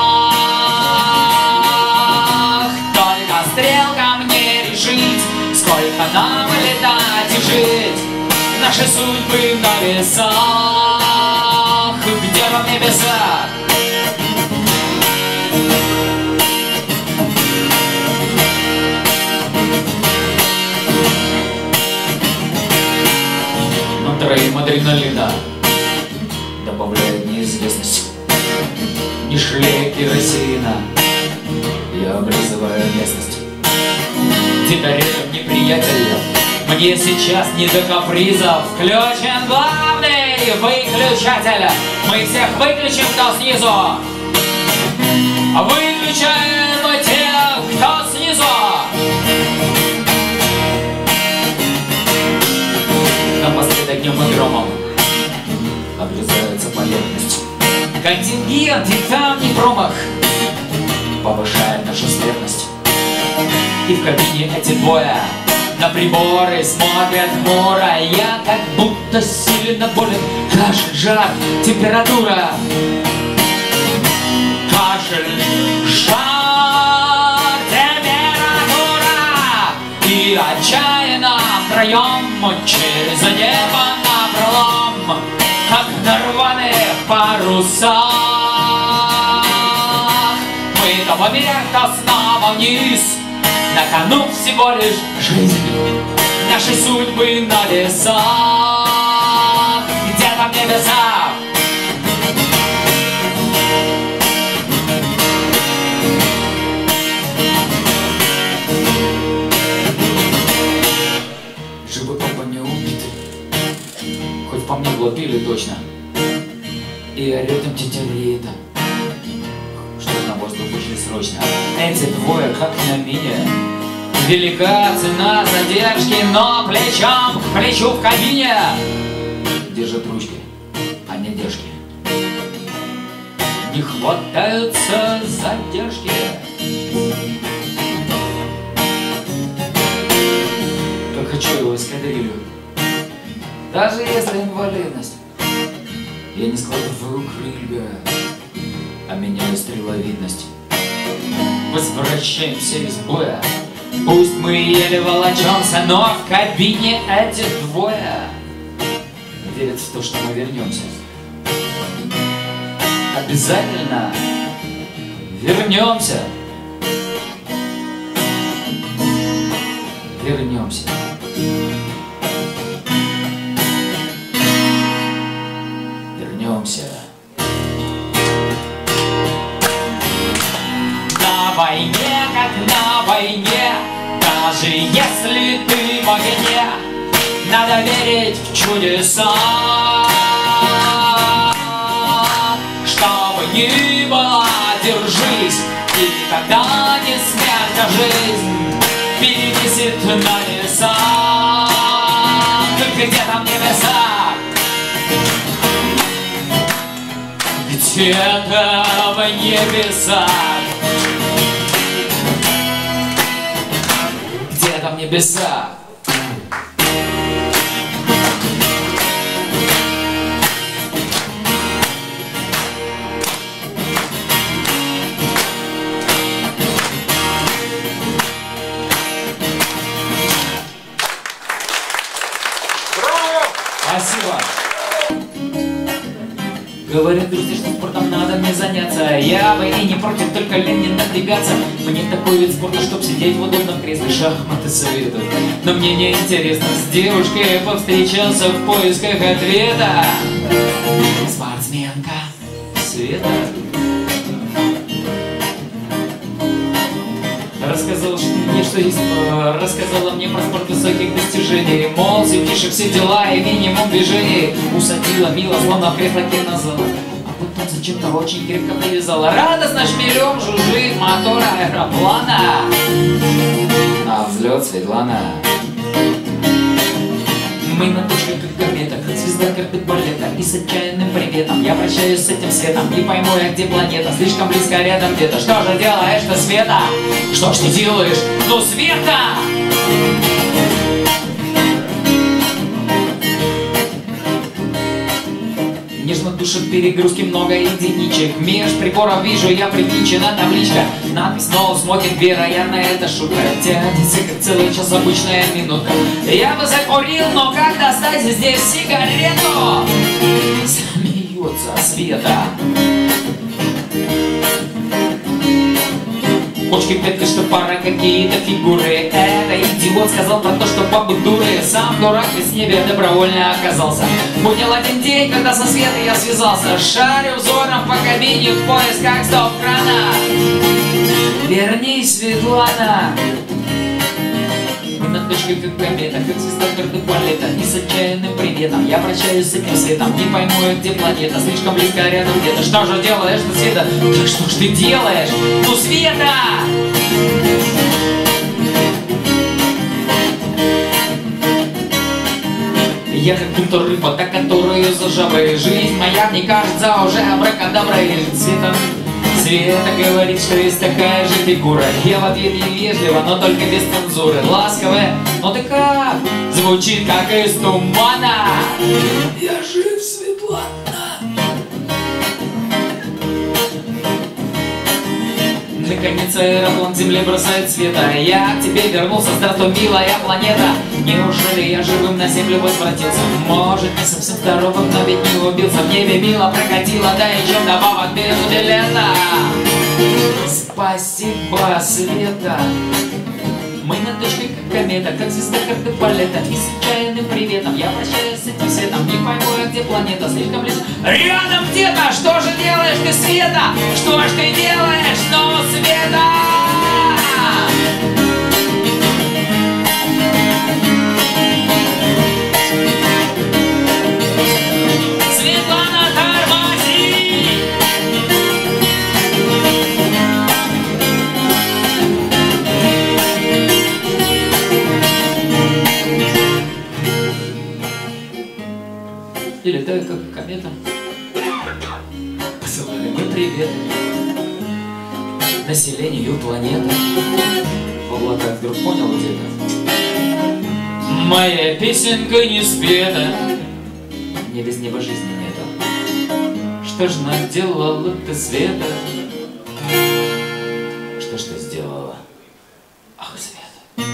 Только стрелка мне решить, сколько нам летать и жить. Наши судьбы на весах. Где вам небеса? Троим адреналина добавляет неизвестность. Не шлей керосина, я облизываю местность. Теперь рядом неприятель, мне сейчас не до капризов. Включен главный выключатель. Мы всех выключим, кто снизу. Выключаем тех, кто снизу. Напоследок днем и громом обрезается поверхность. Контингент и там не промах повышает нашу смертность. И в кабине эти двое на приборы смотрят хмуро. Я как будто сильно болен. Кашель, жар, температура. Кашель, жар, температура. И отчаянно втроем через небо напролом, как на рваных парусах. Мы то вверх, то снова вниз. На кону всего лишь жизнь. Наши судьбы на весах. Где там небеса? По мне глотили точно. И рядом тетерит, что на воздух вышли срочно. Эти двое как на мине. Велика цена задержки, но плечом к плечу в кабине держат ручки, а не держки. Не хватаются задержки. Как хочу его эскадрилью. Даже если инвалидность, я не складываю крылья, а меняю стреловидность. Возвращаемся из боя. Пусть мы еле волочемся, но в кабине эти двое верят в то, что мы вернемся. Обязательно вернемся. Вернемся. Вернемся. На войне, как на войне, даже если ты в огне, надо верить в чудеса. ни была, держись, и никогда не смерть, а жизнь перевесит на небеса. Только где там небеса? Где-то в небесах. Где-то в небесах. Спасибо. Говорят, друзья, что спортом надо мне заняться. Я бы и не против, только лень не напрягаться. Мне такой вид спорта, чтоб сидеть в удобном кресле, шахматы советуют. Но мне не интересно, с девушкой повстречался в поисках ответа. Спортсменка Света рассказала мне, что есть, рассказала мне про спорт высоких достижений. Мол, сидишь, все дела и минимум движений. Усадила мило, словно в кресло назад. А потом зачем-то очень крепко привязала. Радостно шмелем жужжит мотор аэроплана. На взлет, Светлана. Мы на точке как комета, как звезда карты балета. И с отчаянным приветом я прощаюсь с этим светом. Не пойму я, где планета, слишком близко рядом где-то. Что же делаешь-то, Света? Что ж ты делаешь? Ну, Света! Нежно душит перегрузки, много единичек. Меж приборов вижу я привинчена табличка. Надпись «No smoking», вероятно, это шутка. Тянется как целый час, обычная минутка. Я бы закурил, но как достать здесь сигарету? Смеется Света. Почки клетка, что пара какие-то фигуры. Это идиот сказал про то, что бабы дуры. Сам дурак в небе добровольно оказался. Буднил один день, когда со Светой я связался. Шарю взором по кабине в поисках стоп-крана. Вернись, Светлана. Мы на точке как комета, как звезда карты балета. И с отчаянным приветом я прощаюсь с этим светом. Не пойму я, где планета, слишком близко рядом где-то. Что же делаешь ты, Света? Так что ж ты делаешь? Ну, Света! Я как будто рыба, та, которую за жабой. Жизнь моя, мне кажется, уже абракадаброй. Света, Света говорит, что есть такая же фигура. Я в ответ невежливо, но только без цензуры. Ласковая, но ты как? Звучит как из тумана. Я жив, Светлана. Наконец аэроплан земле бросает Света. Я к тебе вернулся, здравствуй, милая планета. Неужели я живым на землю возвратился? Может, не совсем здоровым, но ведь не убился. В небе мило прокатило, да еще вдобавок без билета. Спасибо, Света. Мы на точке как комета, как звезда карты балета. И с отчаянным приветом я прощаюсь с этим светом. Не пойму я, где планета, слишком близко. Рядом где-то, что же делаешь ты, Света? Что ж ты делаешь, ну, Света? Светлана, тормози! И летаю как комета. Посылали мы привет населению планеты. В облаках вдруг понял где-то. Моя песенка не спета. Мне без неба жизни нету. Что ж наделала ты, Света? Что ж ты сделала? Ах, Света.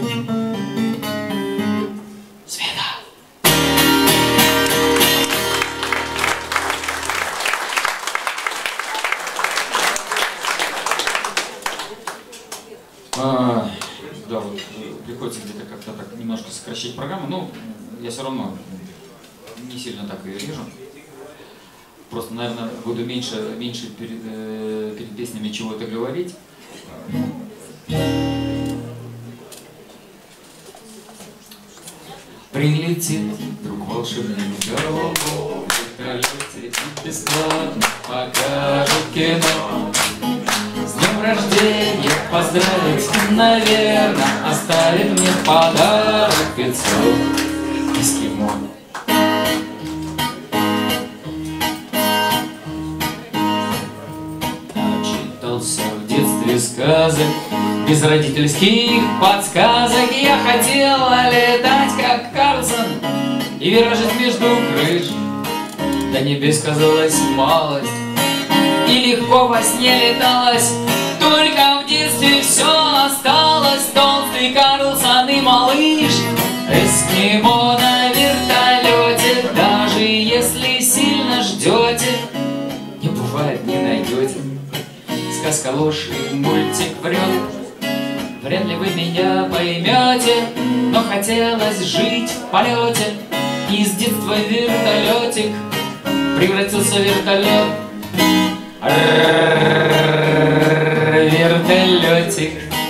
Света. А, да, вот приходится где-то как-то так немножко сокращать программу, но я все равно не сильно так ее режу. Просто, наверное, буду меньше, меньше перед, э, перед песнями чего-то говорить. Прилетит вдруг волшебный голубок, вертолете бесплатно покажут кино. С днем рождения поздравить, наверное, оставит мне подарок пятьсот эскимо. Начитался в детстве сказок, без родительских подсказок. Я хотела летать, как Карлсон, и виражить между крыш. До небес казалась малость, и легко во сне леталось. Только в детстве все осталось. Толстый Карлсон и малыш, эскимо на вертолете. Даже если сильно ждете, не бывает, не найдете. Сказка ложь и мультик врет, вряд ли вы меня поймете. Но хотелось жить в полете, и с детства вертолетик превратился в вертолет. Вертолетик,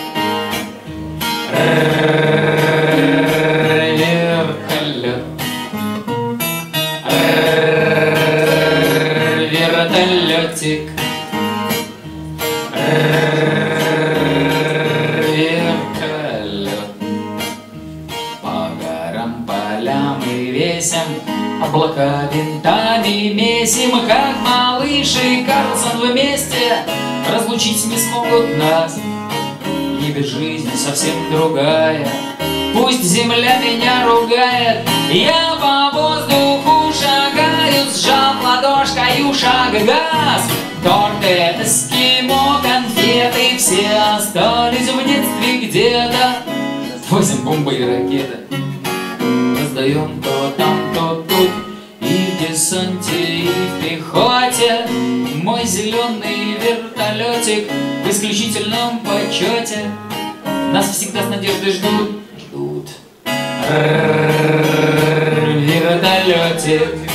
вертолет, вертолетик, вертолет. По горам, полям и весям облака винтами месим, как малыш и Карлсон вместе. Разлучить не смогут нас, и без жизни совсем другая. Пусть земля меня ругает, я по воздуху шагаю, сжав ладошкою шаг газ. Торты, эскимо, конфеты, все остались в детстве где-то. Возим бомбы и ракеты, раздаем то там, то тут, и в десанте, и в пехоте. Мой зеленый вертолетик в исключительном почете. Нас всегда с надеждой ждут, ждут. Вертолетик,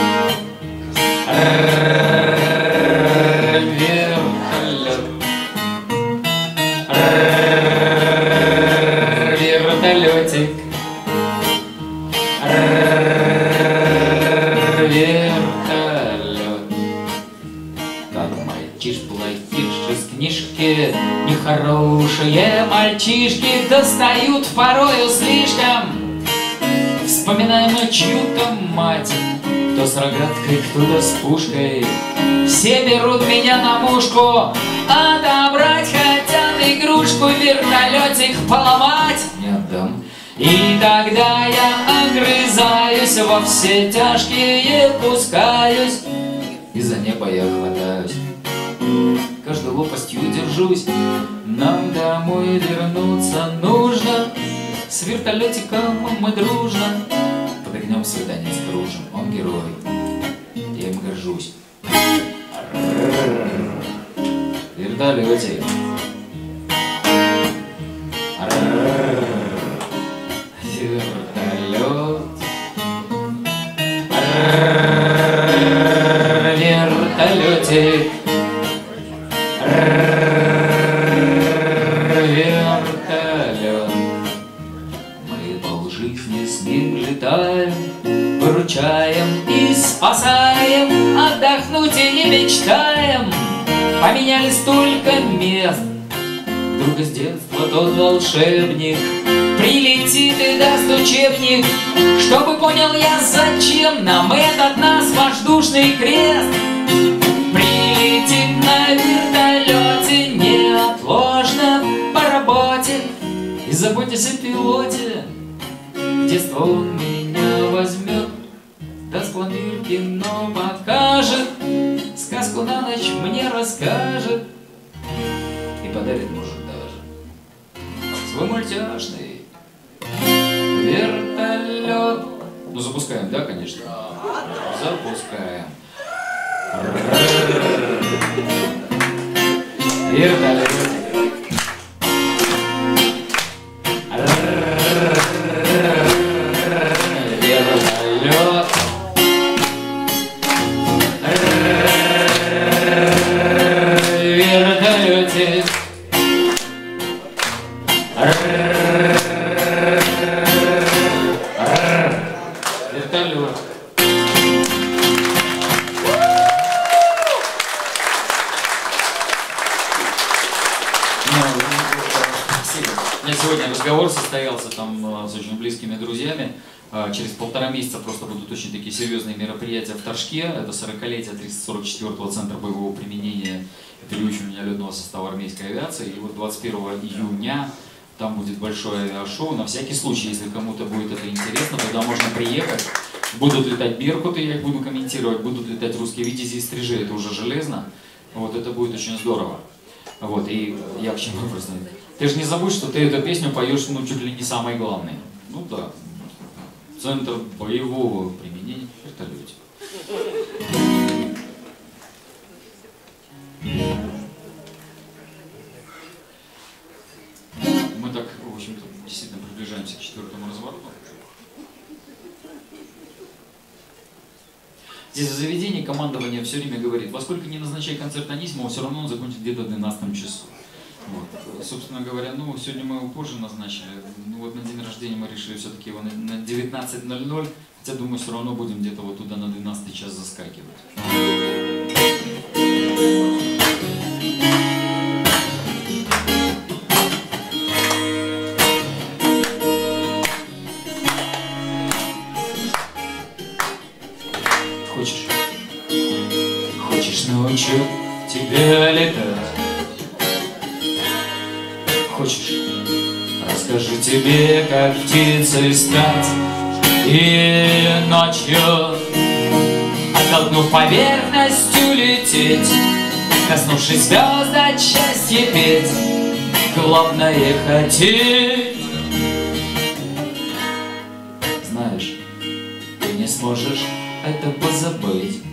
вертолет, вертолетик, вертолет. Как мальчиш-платишь из книжки, нехорошие мальчишки достают порою слишком. Вспоминаем чью-то мать, кто с рогаткой, кто-то с пушкой. Все берут меня на мушку, отобрать хотят игрушку, вертолетик поломать не отдам. И тогда я огрызаюсь, во все тяжкие пускаюсь, и за небо я хватаюсь. Каждой лопастью держусь, нам домой вернуться нужно. С вертолетиком мы дружно под огнем свидания сдружим. Он герой, я им горжусь. Вертолетик, вертолет, вертолетик, вертолет. Мы по жизни с ним летаем, выручаем и спасаем, отдохнуть и не мечтаем. Поменяли столько мест, вдруг из детства тот волшебник прилетит и даст учебник, чтобы понял я, зачем нам этот нас воздушный крест. Прилетит на вертолете неотложно по работе, и заботьтесь о пилоте. В детство он меня возьмет, даст пломбир, кино покажет, сказку на ночь мне расскажет и подарит, может, даже свой мультяшный вертолет. Ну, запускаем, да, конечно? Запускаем. Вертолет. Вертолет. Вертолетик. Вертолет. состоялся там с очень близкими друзьями. Через полтора месяца просто будут очень такие серьезные мероприятия в Торжке. Это сорокалетие триста сорок четвёртого центра боевого применения переучивания летного состава армейской авиации. И вот двадцать первого июня там будет большое авиашоу. На всякий случай, если кому-то будет это интересно, туда можно приехать. Будут летать беркуты, я их буду комментировать, будут летать русские витязи и стрижи, это уже железно. Вот это будет очень здорово. Вот, и я к чему просто... Ты же не забудь, что ты эту песню поешь, ну, чуть ли не самой главной. Ну да. Центр боевого применения в вертолете. Мы так, в общем-то, действительно приближаемся к четвертому развороту. Здесь в заведении командование все время говорит, во сколько не назначай концерт Анисимова, все равно он закончит где-то в двенадцатом часу. Вот. Собственно говоря, ну, сегодня мы его позже назначили, ну, вот на день рождения мы решили все-таки его на девятнадцать ноль ноль, хотя, думаю, все равно будем где-то вот туда на двенадцатый час заскакивать. Хочешь? Хочешь, научу тебя летать? Хочешь, расскажу тебе, как птицей стать, и ночью, оттолкнув поверхностью, лететь, коснувшись звезд, от счастья петь, главное хотеть. Знаешь, ты не сможешь это позабыть.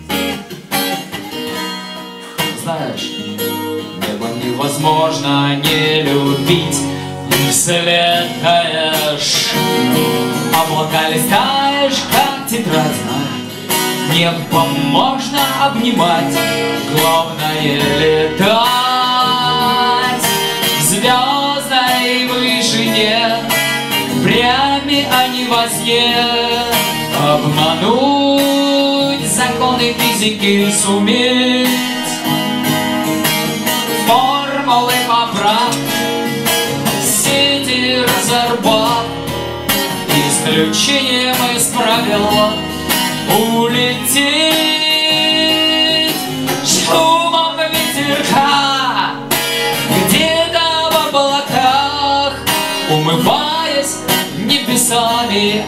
Знаешь, небо невозможно не любить. Взлетаешь, облака листаешь, как тетрадь. Небо можно обнимать, главное летать. В звездной вышине, прями, а не во сне, обмануть законы физики суметь. Формулы поправ, сети разорвав, исключением из правил улететь шумом ветерка, где-то в облаках, умываясь небесами,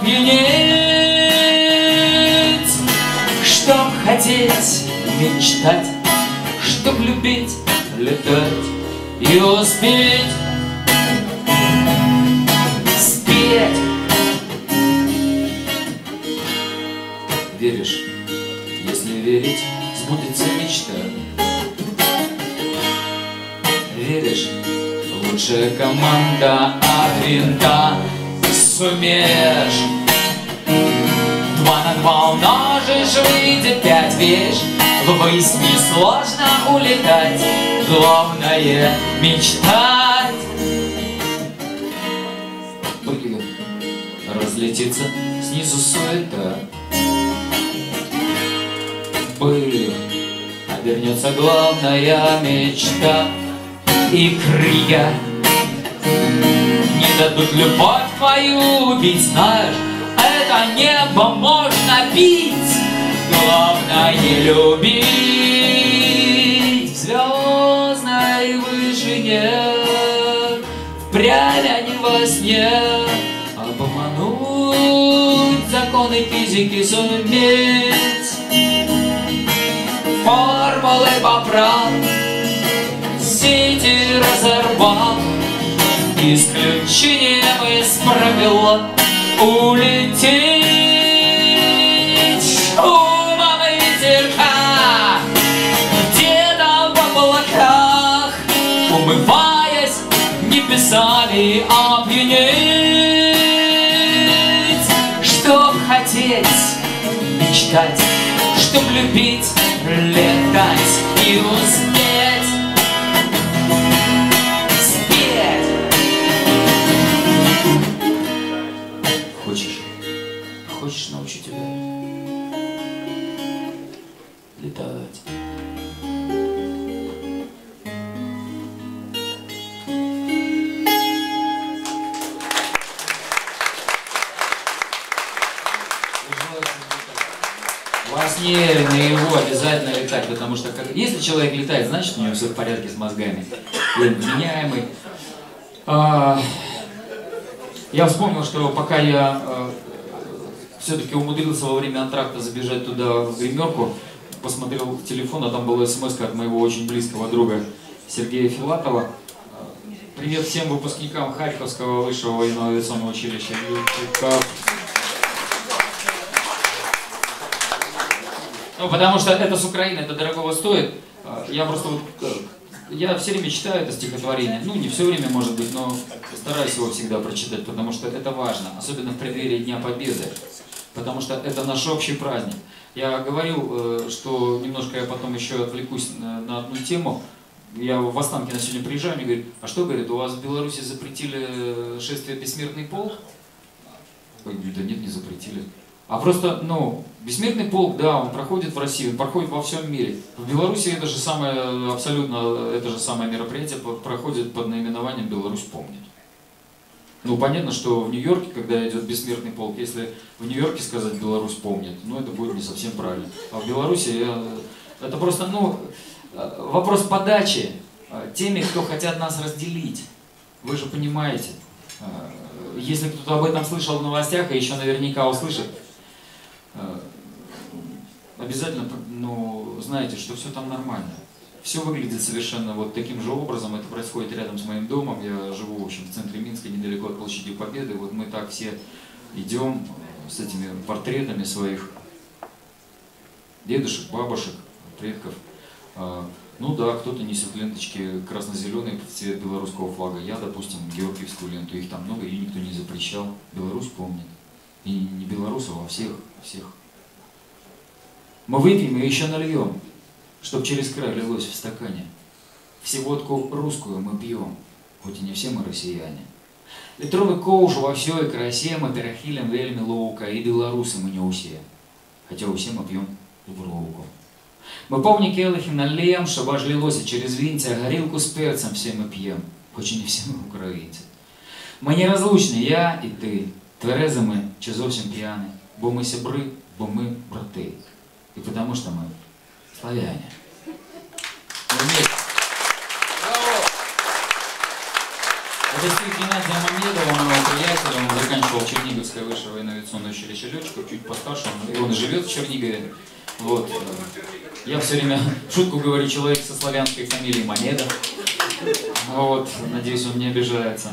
опьянеть. Чтоб хотеть, мечтать, чтоб любить, летать и успеть спеть. Веришь, если верить, сбудется мечта. Веришь, лучшая команда от винта. Сумеешь, два на два умножишь, выйдет пять, веришь, ввысь несложно улетать, главное мечтать. Прыгай, разлетится снизу суета, пылью обернется главная мечта. И крылья не дадут любовь твою убить. Знаешь, это небо можно бить, главное любить. В звездной вышине, впрямь, а не во сне, обмануть законы физики суметь. Формулы поправ, сети разорвав, исключением из правил улететь шумом ветерка, где-то в облаках, умываясь небесами, опьянеть. Чтоб хотеть, мечтать, чтоб любить, летать и успеть спеть. Хочешь, хочешь, научу тебя летать. Во сне, наяву обязательно летать, потому что как... если человек летает, значит у него все в порядке с мозгами. И он вменяемый. А... Я вспомнил, что пока я а, все-таки умудрился во время антракта забежать туда в гримерку, посмотрел телефон, а там была смс от моего очень близкого друга Сергея Филатова. Привет всем выпускникам Харьковского высшего военного авиационного училища. Ну, потому что это с Украины, это дорогого стоит. Я просто вот, я все время читаю это стихотворение. Ну, не все время, может быть, но стараюсь его всегда прочитать, потому что это важно, особенно в преддверии Дня Победы. Потому что это наш общий праздник. Я говорил, что немножко я потом еще отвлекусь на одну тему. Я в Останкино сегодня приезжаю, мне говорят, а что, говорит, у вас в Беларуси запретили шествие «Бессмертный полк»? Я говорю, да нет, не запретили. А просто, ну, «Бессмертный полк», да, он проходит в России, он проходит во всем мире. В Беларуси это же самое, абсолютно это же самое мероприятие проходит под наименованием «Беларусь помнит». Ну, понятно, что в Нью-Йорке, когда идет «Бессмертный полк», если в Нью-Йорке сказать «Беларусь помнит», ну, это будет не совсем правильно. А в Беларуси я, это просто, ну, вопрос подачи теми, кто хотят нас разделить. Вы же понимаете, если кто-то об этом слышал в новостях, и еще наверняка услышит, обязательно, ну, знаете, что все там нормально. Все выглядит совершенно вот таким же образом. Это происходит рядом с моим домом. Я живу, в общем, в центре Минска, недалеко от площади Победы. Вот мы так все идем с этими портретами своих дедушек, бабушек, предков. Ну да, кто-то несет ленточки красно-зеленые в цвет белорусского флага. Я, допустим, георгиевскую ленту. Их там много, ее никто не запрещал. Беларусь помнит. И не белорусов, а всех, всех. Мы выпьем и еще нальем, чтоб через край лилось в стакане. Все водку русскую мы пьем, хоть и не все мы россияне. Літровий коуш во всей красе мы перахилим вельми ловко, и белорусы мы не усе, хотя усе мы пьем дубровку. Мы повні келихи наллем, щоб аж лилося через вінця, горілку з перцем все мы пьем, хоть и не все мы українці. Ми неразлучні, я і ти, тверезими чи зовсім п'яні, бо ми сябри, бо ми брати. И потому что мы славяне. Это стих Геннадия Мамедова, моего приятеля. Он заканчивал Черниговское высшее военно-авиационное училище летчиков, чуть постарше. Он, он живет в Чернигове. Вот. Я все время шутку говорю, человек со славянской фамилией Мамедов. Вот. Надеюсь, он не обижается.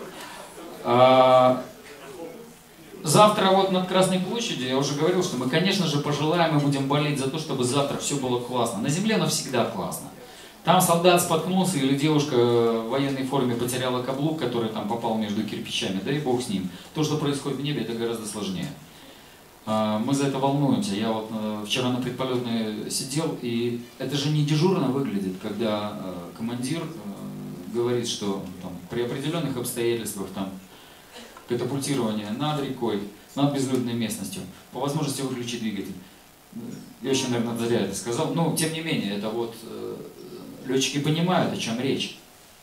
А... Завтра вот над Красной площадью, я уже говорил, что мы, конечно же, пожелаем и будем болеть за то, чтобы завтра все было классно. На земле оно всегда классно. Там солдат споткнулся или девушка в военной форме потеряла каблук, который там попал между кирпичами, да и бог с ним. То, что происходит в небе, это гораздо сложнее. Мы за это волнуемся. Я вот вчера на предполетной сидел, и это же не дежурно выглядит, когда командир говорит, что там, при определенных обстоятельствах там, катапультирование над рекой, над безлюдной местностью, по возможности выключить двигатель. Я еще, наверное, зря это сказал. Но, тем не менее, это вот э, летчики понимают, о чем речь.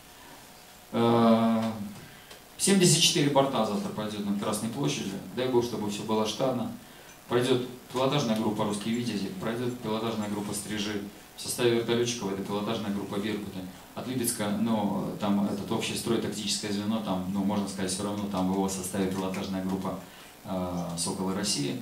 Э, семьдесят четыре борта завтра пойдет над Красной площадью. Дай Бог, чтобы все было штатно. Пройдет пилотажная группа «Русские Витязи», пройдет пилотажная группа «Стрижи». В составе вертолетчиков это пилотажная группа «Беркуты». От Липецка, ну, там этот общий строй, тактическое звено, там, ну, можно сказать, все равно там в его составе пилотажная группа э, «Соколы России».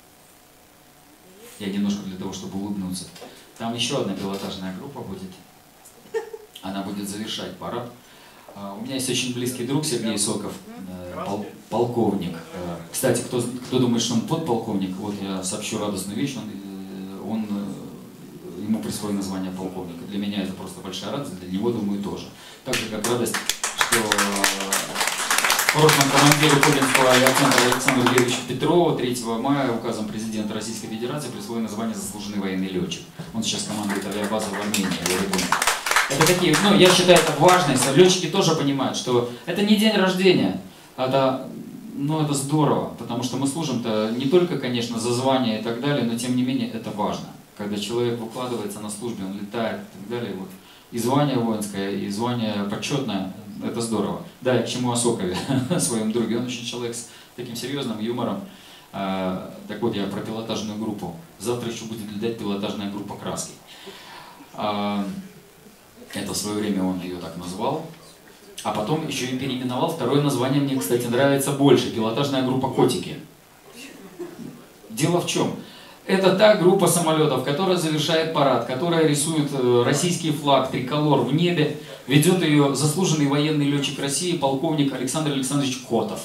Я немножко для того, чтобы улыбнуться. Там еще одна пилотажная группа будет. Она будет завершать парад. Э, у меня есть очень близкий друг Сергей Соков, э, пол, полковник. Э, кстати, кто, кто думает, что он подполковник, вот я сообщу радостную вещь. Он, э, он ему присвоено название полковника. Для меня это просто большая радость, для него, думаю, тоже. Так же, как радость, что в прошлом командиру Кодинского авиацентра Александру Георгиевичу Петрову третьего мая указом президента Российской Федерации присвоено название «Заслуженный военный летчик». Он сейчас командует авиабазой в Армении, в Ереване. Это такие, ну, я считаю, это важность. Летчики тоже понимают, что это не день рождения, это, ну, это здорово, потому что мы служим-то не только, конечно, за звание и так далее, но тем не менее это важно. Когда человек выкладывается на службе, он летает и так далее. Вот. И звание воинское, и звание почетное, это здорово. Да, к чему о Сокове, о своем друге. Он очень человек с таким серьезным юмором. Так вот, я про пилотажную группу. Завтра еще будет летать пилотажная группа «Краски». Это в свое время он ее так назвал. А потом еще и переименовал. Второе название мне, кстати, нравится больше. Пилотажная группа «Котики». Дело в чем? Это та группа самолетов, которая завершает парад, которая рисует российский флаг, триколор в небе. Ведет ее заслуженный военный летчик России, полковник Александр Александрович Котов.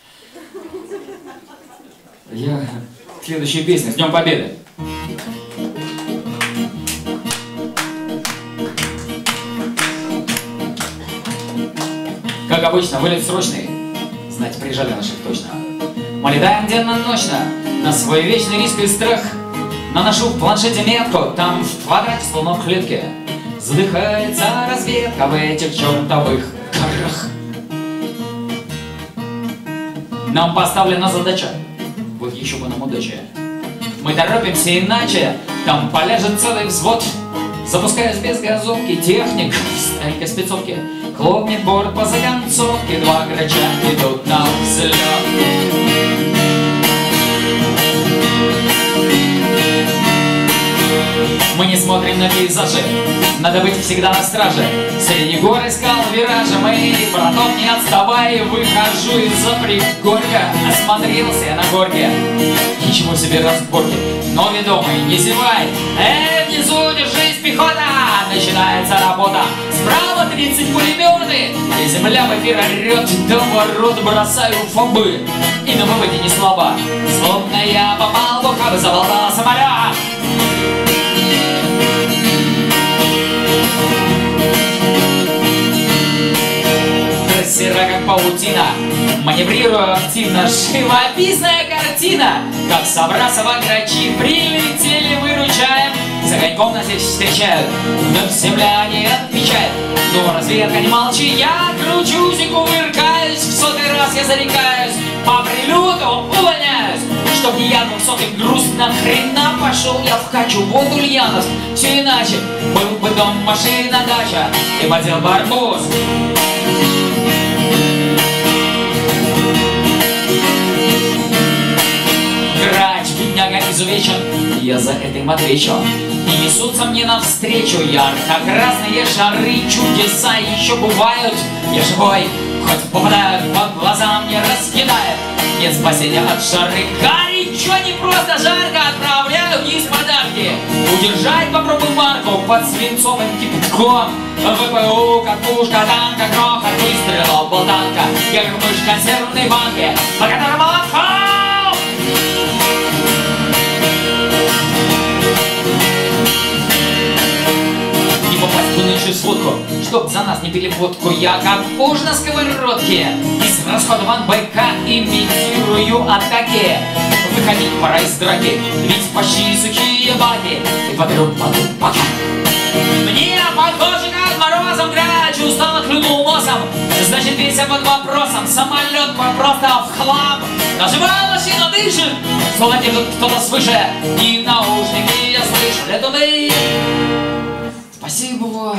Я... Следующая песня. С Днем Победы! Как обычно, вылет срочный. Знать, приезжали наших точно. Мы летаем денно-ночно на свой вечный риск и страх. Наношу в планшете метку, там в квадрате, словно в клетке, задыхается разведка в этих чертовых горах. Нам поставлена задача, вот еще бы нам удача. Мы торопимся иначе, там поляжет целый взвод. Запускаясь без газовки, техник в старенькой спецовке хлопнет борт по загонцовке, два грача идут на взлет. Мы не смотрим на пейзажи, надо быть всегда на страже. Среди гор искал виражи мои, братом не отставай, выхожу из-за пригорка. Осмотрелся я на горке, ничего себе разборки, но ведомый не зевай. Эй, внизу держись, пехота! Начинается работа. Справа тридцать пулеметы, и земля в эфир орет. До ворот бросаю фобы, и на выводе не слабо, словно я попал в ухабы, заболтал самолет. Трассера как паутина, маневрирую активно. Живописная картина, как с Абрасова грачи прилетели, выручаем. За коньком нас здесь встречают, но земляне отвечают. Но разведка не молчи, я кручусь и кувыркаюсь. В сотый раз я зарекаюсь, по прилету увольняюсь. Чтоб не я двухсотый грустно, хрена пошел я в Качу, вот Ульяновск. Все иначе, был бы дом, машина, дача и подел барбуз. Грач, бедняга изувечен, я за это им отвечу. И несутся мне навстречу ярко-красные шары. Чудеса еще бывают, я живой, хоть попадают по глазам, не раскидает. Нет спасения от жары, горячо, не просто жарко. Отправляю вниз подарки, удержать попробуй марку под свинцовым кипятком. ВПУ, как пушка, танка, грохот выстрелов, болтанка. Я как мышь в консервной банке, по которой молотком. Не попасть в нынешнюю сводку, чтоб за нас не пили водку. Я как уж на сковородке, из расходован байка имитирую атаки. Выходить пора из драки, ведь почти сухие баки. И подрю воду пока. Мне похоже, как морозом грач устало клюнул носом. Значит, весь под вопросом, самолет просто в хлам. Наживая машина дышит, словно держит кто-то свыше. И наушники я слышу летуны. Спасибо вам.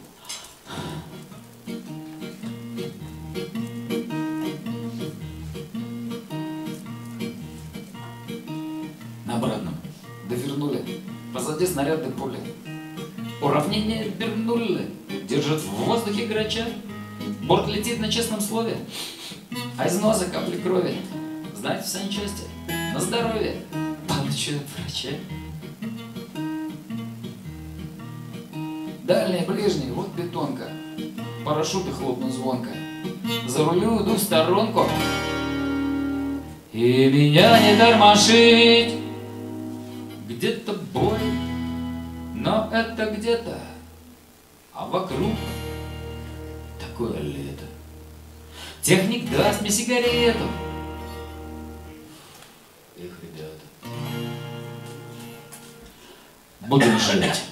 На обратном довернули, позади снаряды пули. Уравнение вернули, держит в воздухе грача. Борт летит на честном слове, а из носа капли крови. Знать в санчасти, на здоровье получу врача. Дальний, ближний, вот бетонка. Парашюты хлопнут звонко. За рулю иду в сторонку. И меня не тормошить. Где-то боль, но это где-то. А вокруг такое лето. Техник даст мне сигарету. Эх, ребята, будем жить.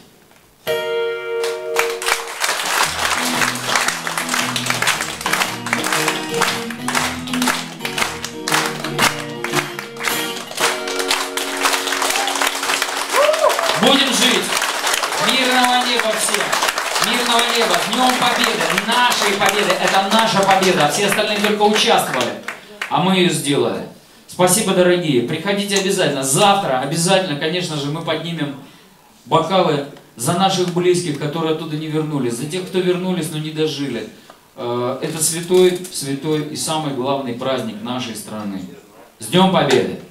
Будем жить. Мирного неба всем. Мирного неба. Днем Победы. Нашей победы. Это наша победа. Все остальные только участвовали. А мы ее сделали. Спасибо, дорогие. Приходите обязательно. Завтра обязательно, конечно же, мы поднимем бокалы за наших близких, которые оттуда не вернулись, за тех, кто вернулись, но не дожили. Это святой, святой и самый главный праздник нашей страны. С Днем Победы!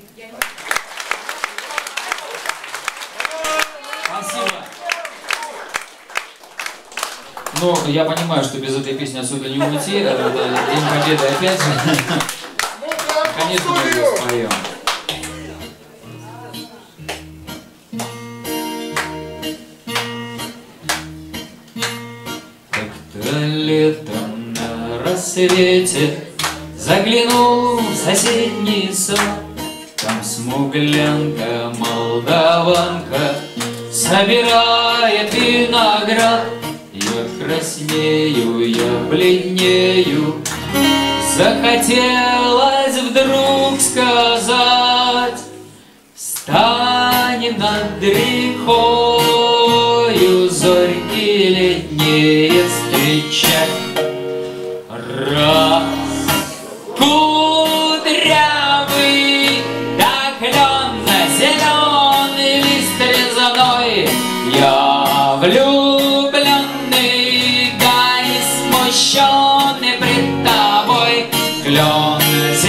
Спасибо! Но я понимаю, что без этой песни отсюда не уйти. Это День Победы опять же. Конечно, мы ее споем. Как-то летом на рассвете заглянул в соседний сад. Там смуглянка, молдаванка собирает виноград. Я краснею, я бледнею. Захотелось вдруг сказать: встань над рекою, зорьки летние встречать. Раз кудрявый, да клённо-зелёный лист резаной, я влюбленный, да и смущенный пред тобой. Клен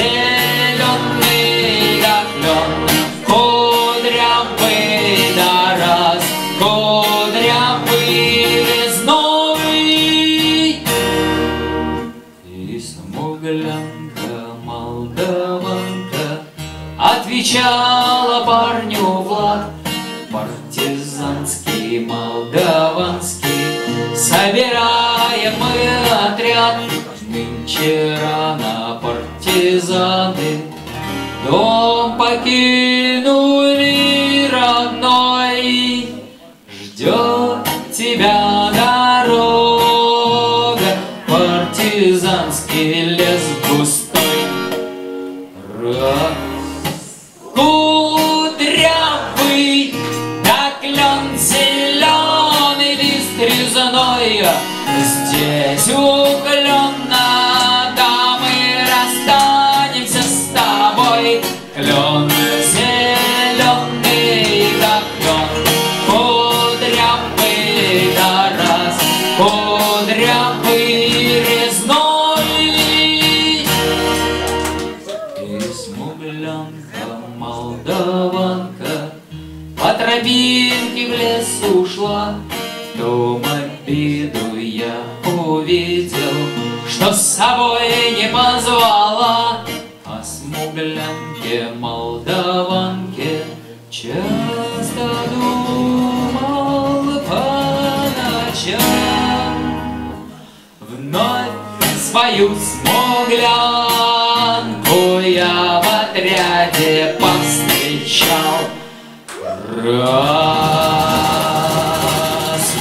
зеленый, да клен кудрявый, да раз кудрявый резной. И смуглянка, молдаванка отвечала парню Влад: партизанский, молдаванский, собираем мы отряд. Нынче рано партизаны дом покинули родной. Ждет тебя дорога, партизанский лес густой. Раз кудрявый, да клен зеленый лист резаной, здесь уклонно, да мы расстанемся с тобой. Клен зеленый, да клен кудрявый, да раз кудрявый резной. И смуглянка, молдаванка по тропинке в лес ушла. В том обиду я увидел, что с собой не позвала. О смуглянке, молдаванке часто думал по ночам. Вновь свою смуглянку я в отряде повстречал. Раз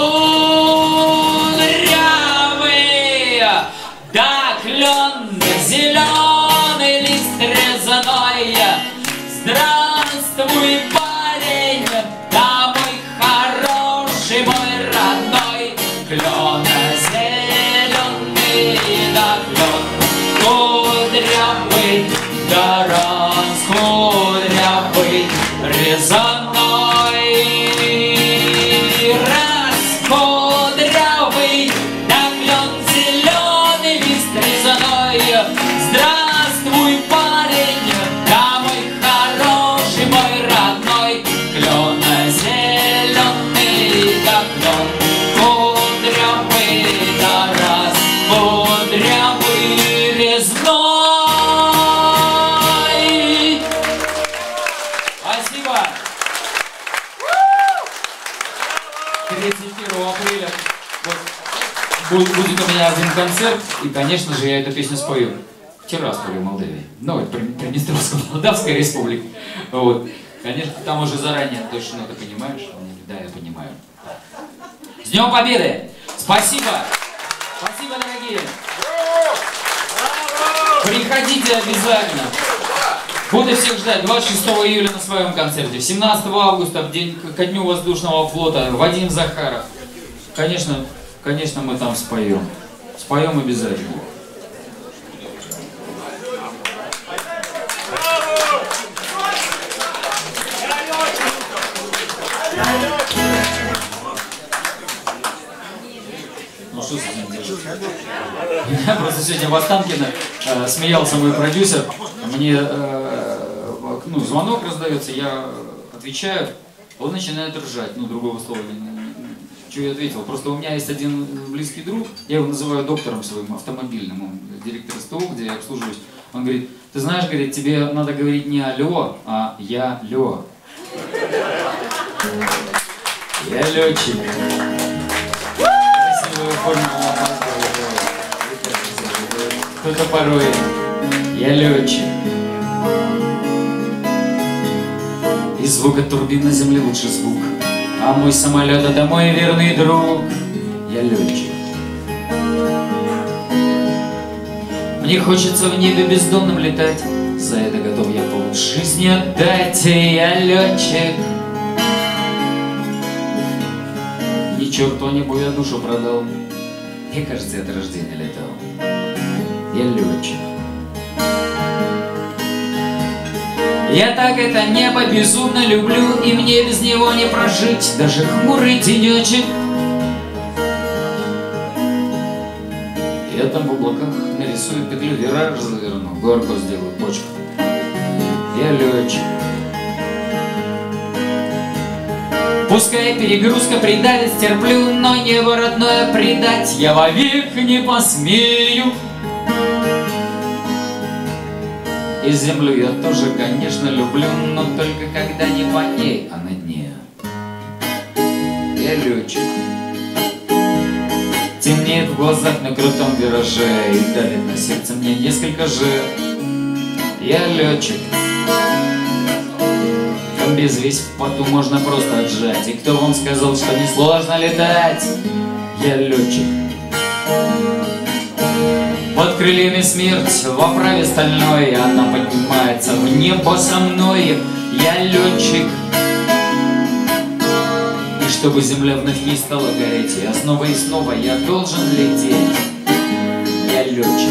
кудрявый, да клен зеленый лист резаной. Здравствуй, парень, да мой хороший, мой родной. Клен зеленый, да клен кудрявый, да раз кудрявый резаной. Раз кудрявый, да клен зеленый лист резаной. Здравствуй, парень, да мой хороший, мой родной. Клен зеленый, да клен кудрявый, да раз кудрявый резной. Спасибо. тридцать первого апреля вот, будет у меня один концерт, и, конечно же, я эту песню спою в Тирасполе, в Молдавии. Ну, это Приднестровская Молдавская республика. Вот. Конечно, там уже заранее точно ты понимаешь. Да, я понимаю. С Днем Победы! Спасибо! Спасибо, дорогие! Приходите обязательно! Буду всех ждать двадцать шестого июля на своем концерте, семнадцатого августа, в день ко дню воздушного флота, Вадим Захаров. Конечно, конечно, мы там споем. Споем обязательно. Просто сегодня в Останкино э, смеялся мой продюсер. Мне э, ну, звонок раздается, я отвечаю, он начинает ржать. Ну, другого слова не, что я ответил. Просто у меня есть один близкий друг, я его называю доктором своим автомобильным, он директор СТО, где я обслуживаюсь. Он говорит, ты знаешь, говорит, тебе надо говорить не алло, а я лё. Я летчик. Красивую форму. Кто-то порой. Я летчик. И звук от турбин на земле лучший звук. А мой самолет это мой верный друг. Я летчик. Мне хочется в небе бездомным летать. За это готов я пол жизни отдать. Я летчик. Ни черту небу я душу продал. Мне кажется, я от рождения летал. Я летчик. Я так это небо безумно люблю, и мне без него не прожить даже хмурый денечек. Я там в облаках нарисую петлю, вираж заверну, горку сделаю, почку. Я летчик. Пускай перегрузка придавит, стерплю, но небо родное предать я вовек не посмею. И землю я тоже, конечно, люблю, но только когда не по ней, а на дне. Я летчик. Темнеет в глазах на крутом вираже, и давит на сердце мне несколько же. Я летчик. Без весь в поту можно просто отжать. И кто вам сказал, что несложно летать? Я летчик. Под крыльями смерть в оправе стальной, она поднимается в небо со мной. Я летчик. И чтобы земля вновь не стала гореть, я снова и снова я должен лететь. Я летчик.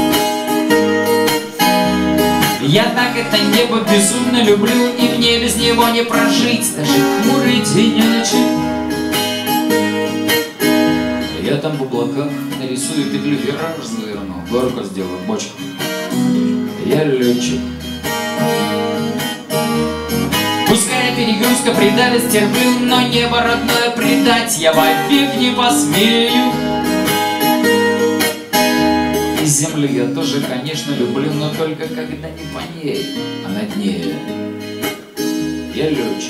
Я так это небо безумно люблю, и мне без него не прожить даже хмурый денечек. Я там в облаках нарисую петлю, вираж заверну, горку сделаю, бочку. Я летчик. Пускай перегрузка придавит, стерплю, но небо родное предать я вовек не посмею. И землю я тоже, конечно, люблю, но только когда не по ней, а на дне. Я летчик.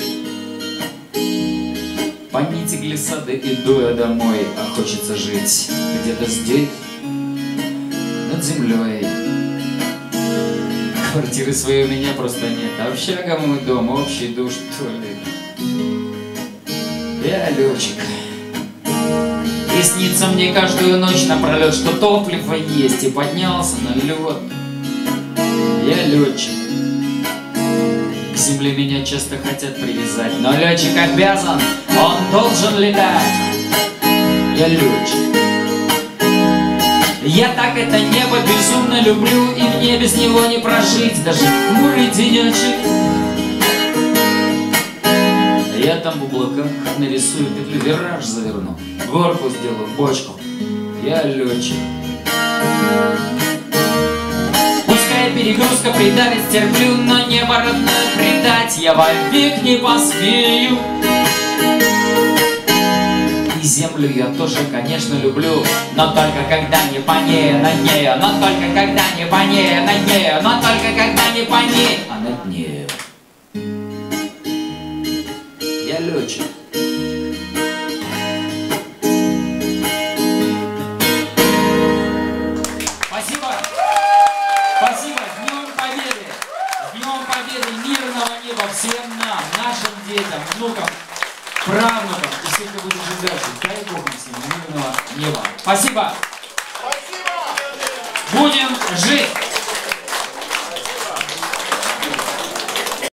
По нити глиссады иду я домой, а хочется жить где-то здесь, над землей. Квартиры своей у меня просто нет, а общага мой дом, общий душ, туалет. Я летчик. И снится мне каждую ночь напролет, что топливо есть, и поднялся на лед. Я летчик. К земле меня часто хотят привязать, но летчик обязан, он должен летать. Я летчик. Я так это небо безумно люблю, и мне без него не прожить даже хмурый денечек. Я там в облаках нарисую петлю, вираж заверну, горку сделаю, бочку. Я летчик. Пускай перегрузка придавит, стерплю, но небо родное предать я вовек не посмею. И землю я тоже, конечно, люблю, но только когда не по ней, а на ней, но только когда не по ней, а на ней, но только когда не по ней, а на дне. Я летчик. Спасибо. Спасибо. С Днем Победы. С Днем Победы, мирного неба всем нам, нашим детям, внукам, правнукам и всем, кто будет жить дальше. Дай Бог им всем мирного неба. Спасибо. Спасибо. Будем жить.